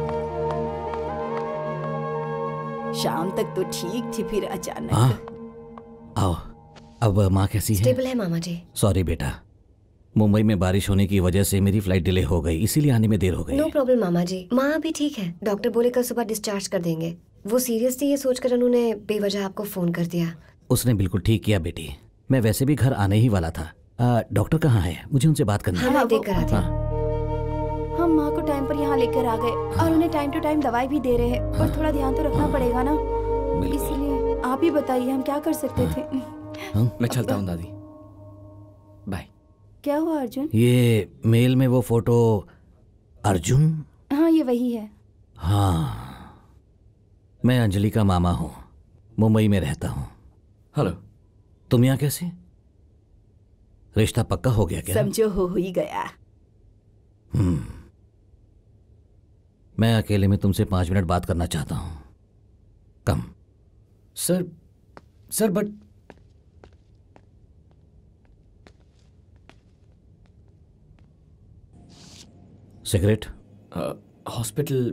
शाम तक तो ठीक थी, फिर अचानक। हाँ? आओ। अब माँ कैसी है? स्टेबल है मामा जी। सॉरी बेटा, मुंबई में बारिश होने की वजह से मेरी फ्लाइट डिले हो गई, इसीलिए आने में देर हो गई। नो प्रॉब्लम मामा जी, माँ अभी ठीक है। डॉक्टर बोले कल सुबह डिस्चार्ज कर देंगे। वो सीरियस थी, ये सोचकर उन्होंने बेवजह आपको फोन कर दिया। उसने बिल्कुल ठीक किया बेटी, मैं वैसे भी घर आने ही वाला था। आ, डॉक्टर कहाँ है? मुझे उनसे बात करनी है। हाँ, मैं देख कर आती हूँ। हम माँ को टाइम पर यहाँ लेकर आ गए और उन्हें टाइम टू टाइम दवाई भी दे रहे हैं, पर थोड़ा ध्यान तो रखना पड़ेगा ना, इसलिए आप ही बताइए हम क्या कर सकते थे। मैं चलता हूँ दादी, बाय। क्या हुआ अर्जुन? ये मेल में वो फोटो अर्जुन? हाँ ये वही है। हाँ, मैं अंजलि का मामा हूँ, मुंबई में रहता हूँ। हेलो। तुम यहाँ कैसे? रिश्ता पक्का हो गया क्या? समझो हो ही गया। हम्म, मैं अकेले में तुमसे पांच मिनट बात करना चाहता हूँ। Come. Sir sir but cigarette? Hospital.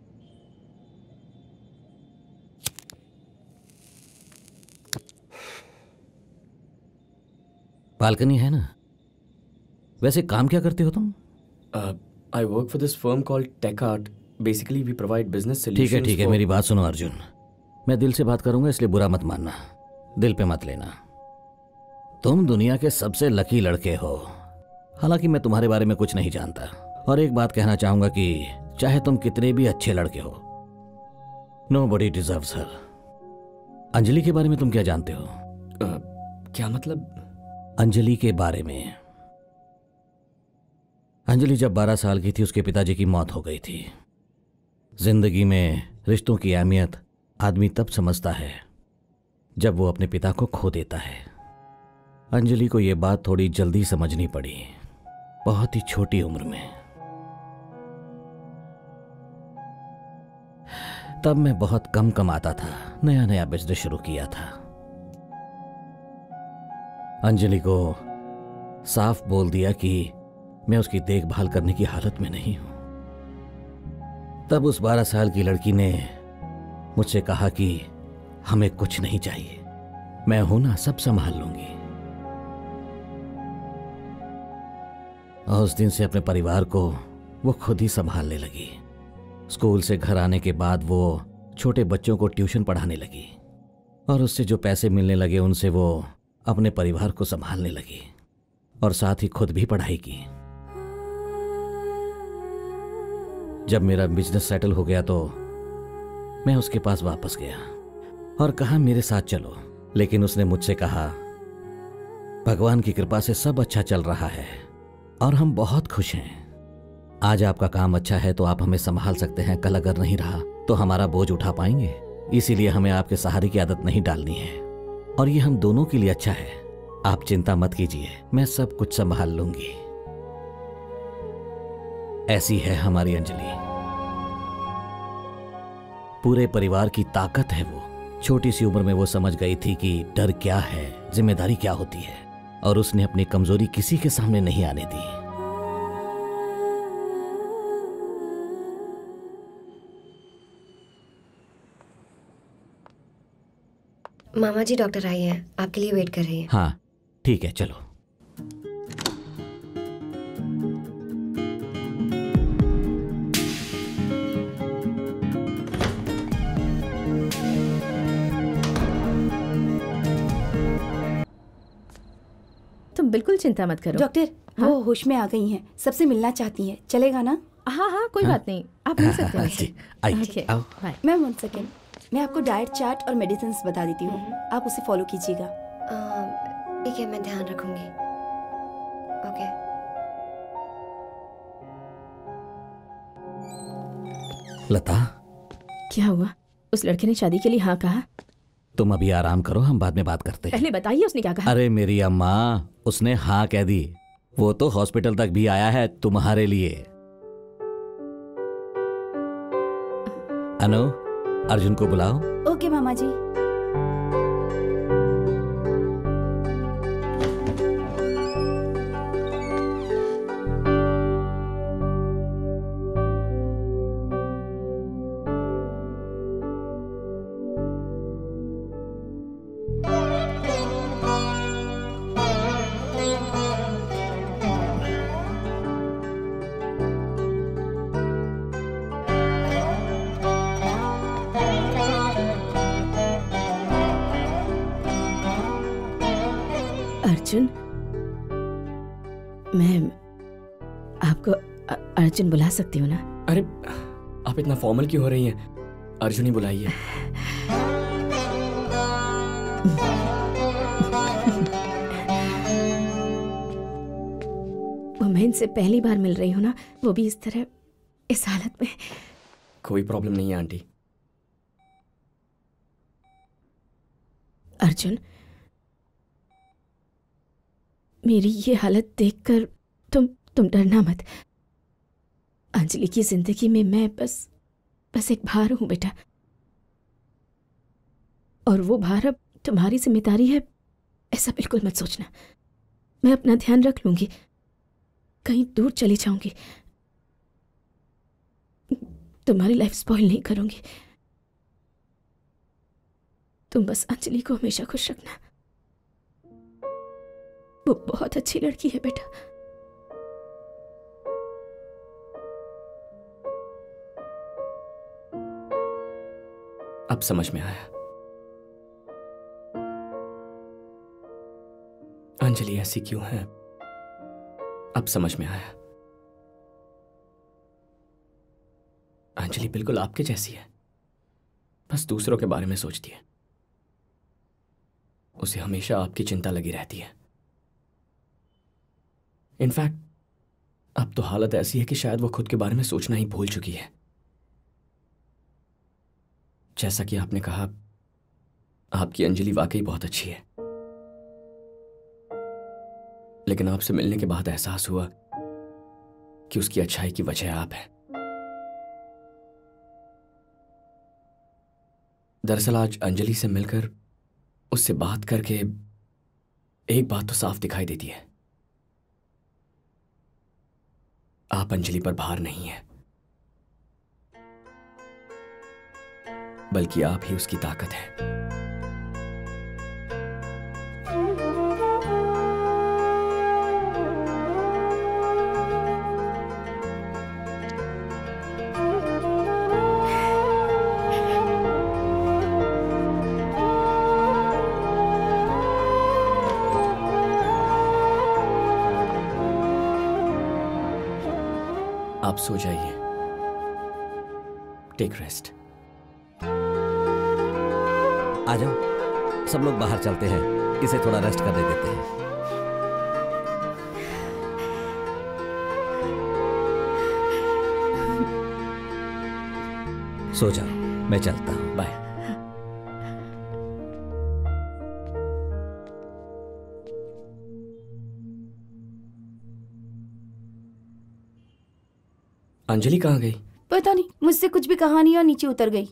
Balcony है ना? वैसे काम क्या करते हो तुम? I work for this firm called tech art. Basically we provide business solutions. ठीक है ठीक है, मेरी बात सुनो अर्जुन, मैं दिल से बात करूंगा इसलिए बुरा मत मानना, दिल पे मत लेना। तुम दुनिया के सबसे लकी लड़के हो। हालांकि मैं तुम्हारे बारे में कुछ नहीं जानता, और एक बात कहना चाहूंगा कि चाहे तुम कितने भी अच्छे लड़के हो, नोबडी डिजर्व्स हर। अंजलि के बारे में तुम क्या जानते हो? uh, क्या मतलब? अंजलि के बारे में, अंजलि जब बारह साल की थी उसके पिताजी की मौत हो गई थी। जिंदगी में रिश्तों की अहमियत आदमी तब समझता है जब वो अपने पिता को खो देता है। अंजलि को यह बात थोड़ी जल्दी समझनी पड़ी, बहुत ही छोटी उम्र में। तब मैं बहुत कम कमाता था, नया नया बिजनेस शुरू किया था। अंजलि को साफ बोल दिया कि मैं उसकी देखभाल करने की हालत में नहीं हूं। तब उस बारह साल की लड़की ने मुझसे कहा कि हमें कुछ नहीं चाहिए, मैं हूं ना, सब संभाल लूंगी। और उस दिन से अपने परिवार को वो खुद ही संभालने लगी। स्कूल से घर आने के बाद वो छोटे बच्चों को ट्यूशन पढ़ाने लगी, और उससे जो पैसे मिलने लगे उनसे वो अपने परिवार को संभालने लगी, और साथ ही खुद भी पढ़ाई की। जब मेरा बिजनेस सेटल हो गया तो मैं उसके पास वापस गया और कहा मेरे साथ चलो, लेकिन उसने मुझसे कहा भगवान की कृपा से सब अच्छा चल रहा है और हम बहुत खुश हैं। आज आपका काम अच्छा है तो आप हमें संभाल सकते हैं, कल अगर नहीं रहा तो हमारा बोझ उठा पाएंगे, इसीलिए हमें आपके सहारे की आदत नहीं डालनी है, और ये हम दोनों के लिए अच्छा है। आप चिंता मत कीजिए, मैं सब कुछ संभाल लूंगी। ऐसी है हमारी अंजलि। पूरे परिवार की ताकत है वो। छोटी सी उम्र में वो समझ गई थी कि डर क्या है, जिम्मेदारी क्या होती है, और उसने अपनी कमजोरी किसी के सामने नहीं आने दी। मामा जी डॉक्टर आई हैं, आपके लिए वेट कर रही हैं। हाँ ठीक है, चलो। तुम बिल्कुल चिंता मत करो। डॉक्टर, हाँ? वो होश में आ गई हैं, सबसे मिलना चाहती हैं, चलेगा ना? हाँ हाँ कोई बात नहीं, आप मिल सकते हैं। जी, आइए, Okay, आओ। बाय। मैम वन सेकेंड, मैं आपको डाइट चार्ट और मेडिसिन बता देती हूँ, आप उसे फॉलो कीजिएगा। अ, ठीक है, मैं ध्यान रखूंगी। ओके। लता, क्या हुआ? उस लड़के ने शादी के लिए हाँ कहा? तुम अभी आराम करो, हम बाद में बात करते हैं। पहले बताइए उसने क्या कहा? अरे मेरी अम्मा, उसने हाँ कह दी। वो तो हॉस्पिटल तक भी आया है तुम्हारे लिए। अनु, अर्जुन को बुलाओ। ओके मामा जी। अर्जुन, मैं आपको अ- अर्जुन बुला सकती हूँ ना? अरे आप इतना फॉर्मल क्यों हो रही हैं? अर्जुन ही बुलाइए। वो मैं इनसे पहली बार मिल रही हूँ ना, वो भी इस तरह, इस हालत में। कोई प्रॉब्लम नहीं है आंटी। अर्जुन, मेरी ये हालत देखकर तुम तुम डरना मत। अंजलि की जिंदगी में मैं बस बस एक भार हूं बेटा, और वो भार अब तुम्हारी जिम्मेदारी है, ऐसा बिल्कुल मत सोचना। मैं अपना ध्यान रख लूंगी, कहीं दूर चली जाऊंगी, तुम्हारी लाइफ स्पॉइल नहीं करूंगी। तुम बस अंजलि को हमेशा खुश रखना, वो बहुत अच्छी लड़की है बेटा। अब समझ में आया, अंजलि ऐसी क्यों है। अब समझ में आया, अंजलि बिल्कुल आपके जैसी है, बस दूसरों के बारे में सोचती है। उसे हमेशा आपकी चिंता लगी रहती है। इनफैक्ट अब तो हालत ऐसी है कि शायद वो खुद के बारे में सोचना ही भूल चुकी है। जैसा कि आपने कहा, आपकी अंजलि वाकई बहुत अच्छी है, लेकिन आपसे मिलने के बाद एहसास हुआ कि उसकी अच्छाई की वजह आप हैं। दरअसल आज अंजलि से मिलकर, उससे बात करके एक बात तो साफ दिखाई देती है, आप अंजलि पर भार नहीं है, बल्कि आप ही उसकी ताकत है। आप सो जाइए, टेक रेस्ट। आ जाओ, सब लोग बाहर चलते हैं, इसे थोड़ा रेस्ट करने देते हैं। सो जाओ, मैं चलता हूं। बाय। अंजलि कहाँ गई? पता नहीं, मुझसे कुछ भी कहा नहीं और नीचे उतर गई।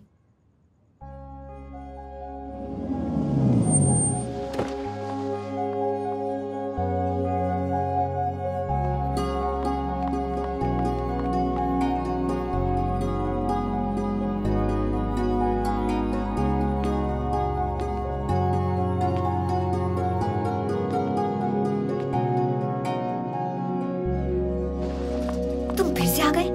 तुम फिर से आ गए?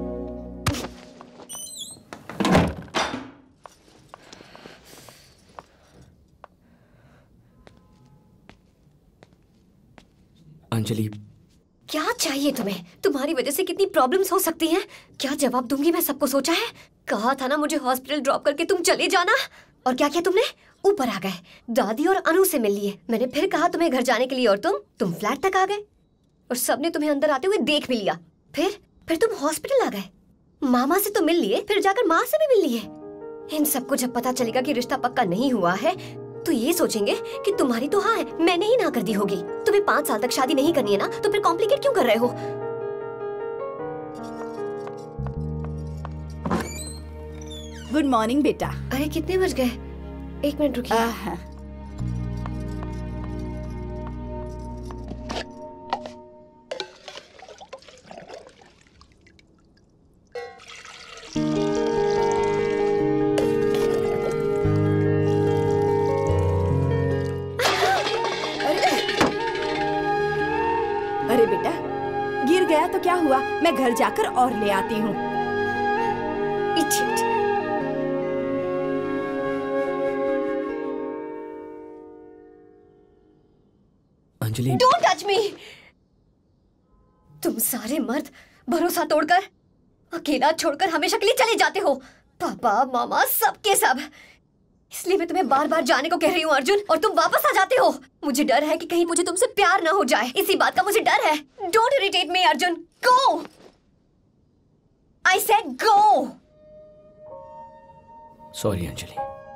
अंजलि, क्या चाहिए तुम्हें? तुम्हारी वजह से कितनी प्रॉब्लम्स हो सकती हैं। क्या जवाब दूंगी मैं सबको सोचा है? कहा था ना मुझे हॉस्पिटल ड्रॉप करके तुम चले जाना। और क्या किया तुमने? ऊपर आ गए, दादी और अनु से मिल लिए। मैंने फिर कहा तुम्हें घर जाने के लिए और तुम तुम फ्लैट तक आ गए और सबने तुम्हें अंदर आते हुए देख भी लिया। फिर फिर तुम हॉस्पिटल आ गए, मामा से तो मिल लिए, फिर जाकर माँ से भी मिल लिए। इन सबको जब पता चलेगा कि रिश्ता पक्का नहीं हुआ है तो ये सोचेंगे कि तुम्हारी तो हाँ है, मैंने ही ना कर दी होगी। तुम्हें पाँच साल तक शादी नहीं करनी है ना, तो फिर कॉम्प्लिकेट क्यों कर रहे हो? गुड मॉर्निंग बेटा। अरे कितने बज गए? एक मिनट रुकिए। आहा। अरे बेटा, गिर गया तो क्या हुआ, मैं घर जाकर और ले आती हूँ। Idiot. Anjali, don't touch me. तुम सारे मर्द भरोसा तोड़कर, अकेला छोड़कर हमेशा के लिए चले जाते हो। पापा मामा सबके सब। इसलिए मैं तुम्हें बार बार जाने को कह रही हूँ अर्जुन, और तुम वापस आ जाते हो। मुझे डर है कि कहीं मुझे तुमसे प्यार ना हो जाए, इसी बात का मुझे डर है। Don't irritate me Arjun, go. I said go. Sorry Anjali.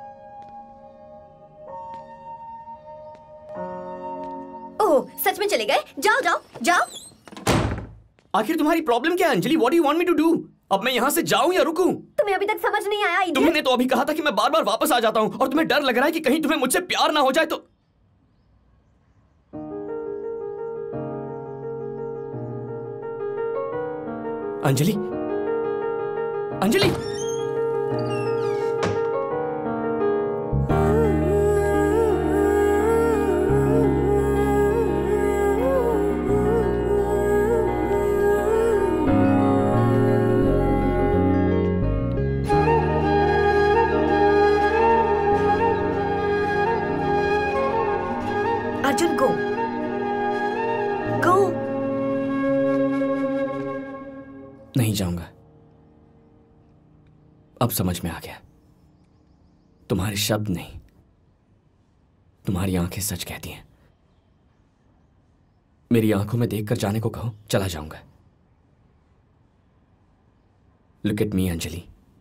Oh, सच में चले गए? जाओ जाओ जाओ। आखिर तुम्हारी प्रॉब्लम क्या है Anjali? What do you want me to do? अब मैं यहाँ से जाऊं या रुकूं? तुम्हें अभी तक समझ नहीं आया? idiot? तुमने तो अभी कहा था कि मैं बार बार वापस आ जाता हूँ और तुम्हें डर लग रहा है कि कहीं तुम्हें मुझसे प्यार ना हो जाए तो। अंजलि, अंजलि, अर्जुन गो गो। नहीं जाऊंगा। अब समझ में आ गया, तुम्हारे शब्द नहीं, तुम्हारी आंखें सच कहती हैं। मेरी आंखों में देखकर जाने को कहो, चला जाऊंगा। Look at me Anjali.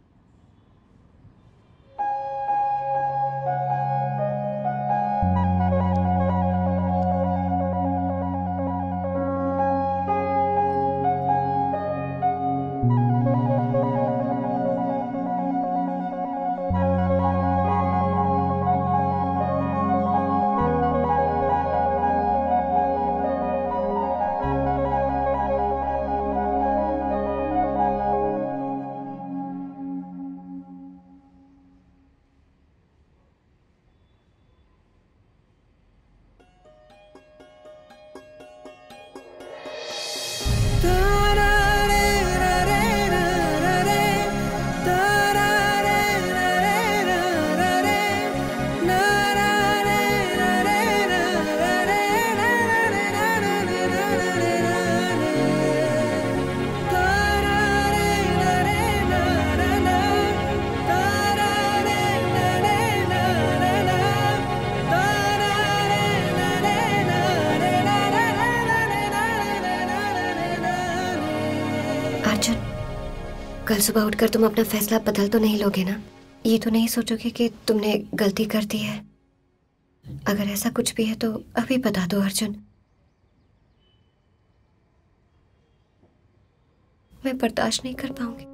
कल सुबह उठकर तुम अपना फैसला बदल तो नहीं लोगे ना? ये तो नहीं सोचोगे कि तुमने गलती कर दी है? अगर ऐसा कुछ भी है तो अभी बता दो अर्जुन। मैं बर्दाश्त नहीं कर पाऊंगी।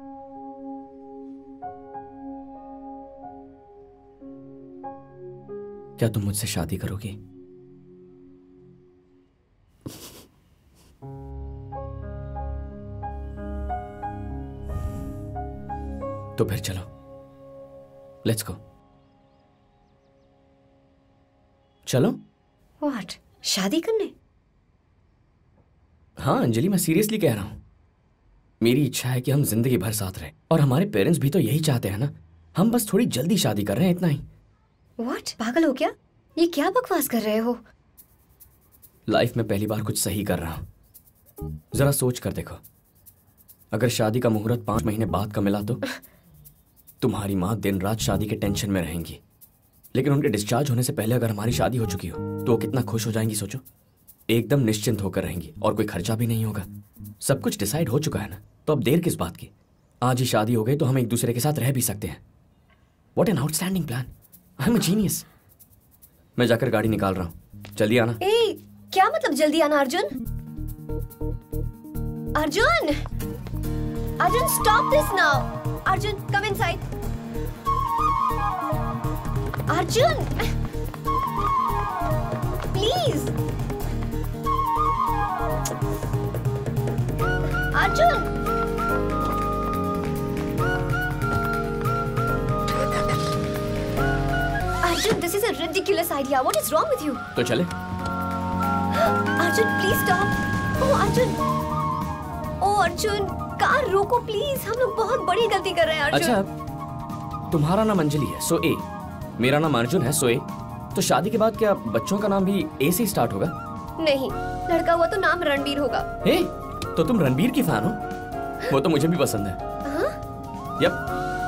क्या तुम मुझसे शादी करोगी? तो फिर चलो, लेट्स गो। चलो। व्हाट? शादी करने? हाँ अंजलि, मैं सीरियसली कह रहा हूं। मेरी इच्छा है कि हम जिंदगी भर साथ रहें, और हमारे पेरेंट्स भी तो यही चाहते हैं ना। हम बस थोड़ी जल्दी शादी कर रहे हैं, इतना ही। व्हाट? पागल हो क्या? ये क्या बकवास कर रहे हो? लाइफ में पहली बार कुछ सही कर रहा हूं। जरा सोच कर देखो, अगर शादी का मुहूर्त पांच महीने बाद का मिला तो तुम्हारी माँ दिन रात शादी के टेंशन में रहेंगी, लेकिन उनके डिस्चार्ज होने से पहले अगर हमारी शादी हो चुकी हो तो वो कितना खुश हो जाएंगी सोचो। एकदम निश्चिंत होकर रहेंगी और कोई खर्चा भी नहीं होगा। सब कुछ डिसाइड हो चुका है ना, तो अब देर किस बात की। आज ही शादी हो गई तो हम एक दूसरे के साथ रह भी सकते हैं। What an outstanding plan. I am a genius. मैं जाकर गाड़ी निकाल रहा हूँ, जल्दी आना। ए, क्या मतलब जल्दी आना? Arjun, Arjun, Arjun, stop this now. Arjun, come inside. Arjun, please. Arjun, Arjun, this is a ridiculous idea. What is wrong with you? तो चले। Arjun, please stop. Oh, Arjun. Oh, Arjun, car रोको प्लीज। हम लोग बहुत बड़ी गलती कर रहे हैं अर्जुन। अच्छा, तुम्हारा नाम अंजलि है, सो ए। मेरा नाम अर्जुन है, सो ए। तो शादी के बाद क्या बच्चों का नाम भी ए से स्टार्ट होगा? नहीं, लड़का हुआ तो नाम रणबीर होगा। ए, तो तुम रणबीर की फैन हो? वो तो मुझे भी पसंद है। हाँ? यप।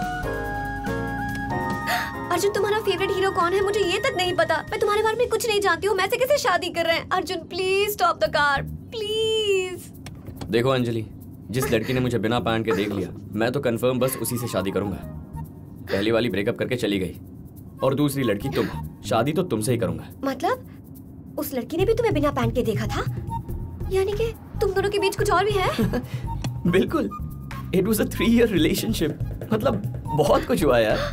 अर्जुन, तुम्हारा फेवरेट हीरो कौन है? मुझे ये तक नहीं पता। मैं तुम्हारे बारे में कुछ नहीं जानती हूँ। मैं से कैसे शादी कर रहे हैं? Arjun, please stop the car, please. देखो अंजलि, जिस लड़की ने मुझे बिना पैंट के देख लिया, मैं तो कंफर्म बस उसी से शादी करूंगा। पहली वाली ब्रेकअप करके चली गई, और दूसरी लड़की तुम। शादी तो तुमसे ही करूंगा। मतलब उस लड़की ने भी तुम्हें बिना पैंट के देखा था? यानी कि तुम दोनों के बीच कुछ और भी है? बिल्कुल। It was a three year relationship. मतलब बहुत कुछ हुआ यार।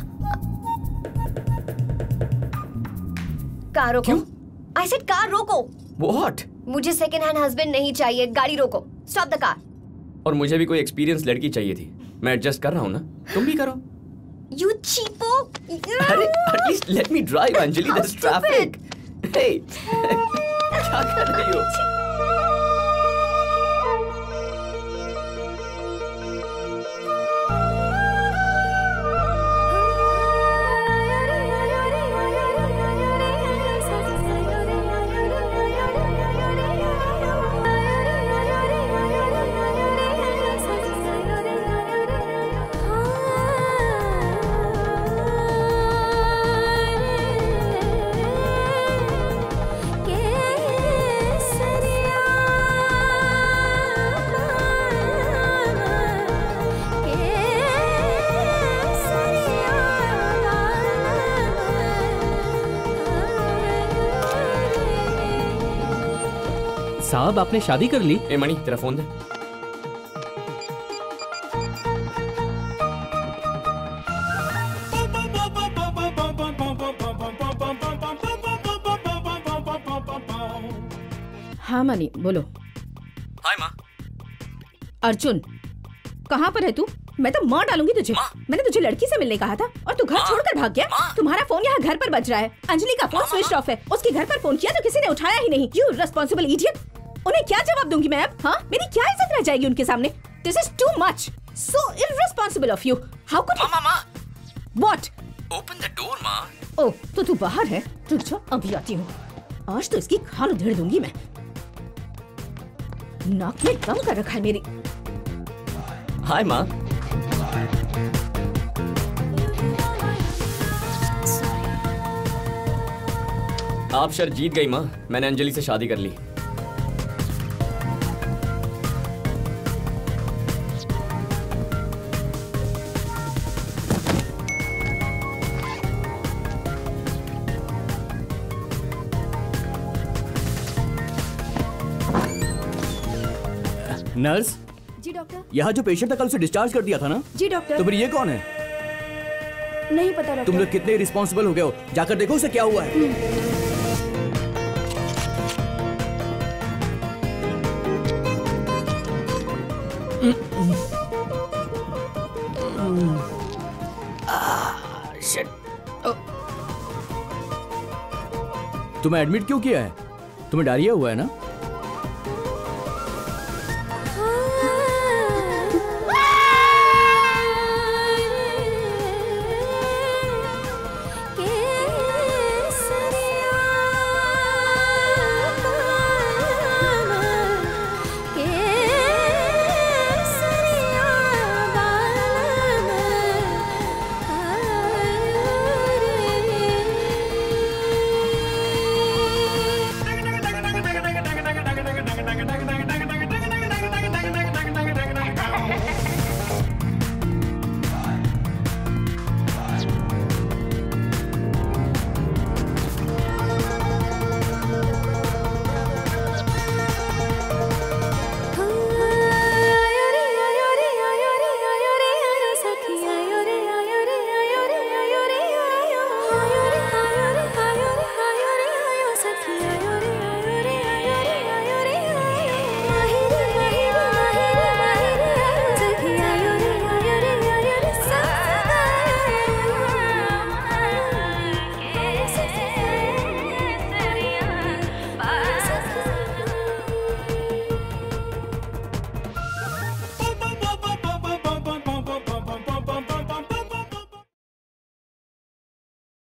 कार रोको। I said कार रोको। What? मुझे सेकंड हैंड हस्बैंड नहीं चाहिए। गाड़ी रोको। Stop the car. और मुझे भी कोई एक्सपीरियंस लड़की चाहिए थी। मैं एडजस्ट कर रहा हूँ ना, तुम भी करो। You cheapo! अरे at least let me drive, Anjali. There's traffic. Hey, क्या कर रही हो? साहब, आपने शादी कर ली? ए मणि, तेरा फोन दे। हाँ मनी, बोलो। हाय माँ। अर्जुन, कहाँ पर है तू? मैं तो मार डालूंगी तुझे। मैंने तुझे लड़की से मिलने कहा था और तू घर छोड़कर भाग गया। तुम्हारा फोन यहाँ घर पर बज रहा है। अंजलि का फोन स्विच ऑफ है। उसके घर पर फोन किया तो किसी ने उठाया ही नहीं। You responsible idiot. उन्हें क्या जवाब दूंगी मैं अब? हाँ, मेरी क्या इज्जत रह जाएगी उनके सामने? This is too much. So irresponsible of you. How could माँ माँ व्हाट? ओपन द डोर माँ। ओह, तो तू बाहर है? रुक जा, अभी आती हूँ। आज तो इसकी खाल उधेड़ दूंगी मैं। नाक में दम कर रखा है मेरी। हाय माँ। आप शर्त जीत गई माँ। मैंने अंजलि से शादी कर ली। नर्स, जी डॉक्टर। यहाँ जो पेशेंट था कल उसे डिस्चार्ज कर दिया था ना? जी डॉक्टर। तो फिर ये कौन है? नहीं पता डॉक्टर। तुम लोग कितने रिस्पॉन्सिबल हो गए हो, जाकर देखो उसे क्या हुआ है। तुम्हें एडमिट क्यों किया है? तुम्हें डायरिया हुआ है ना?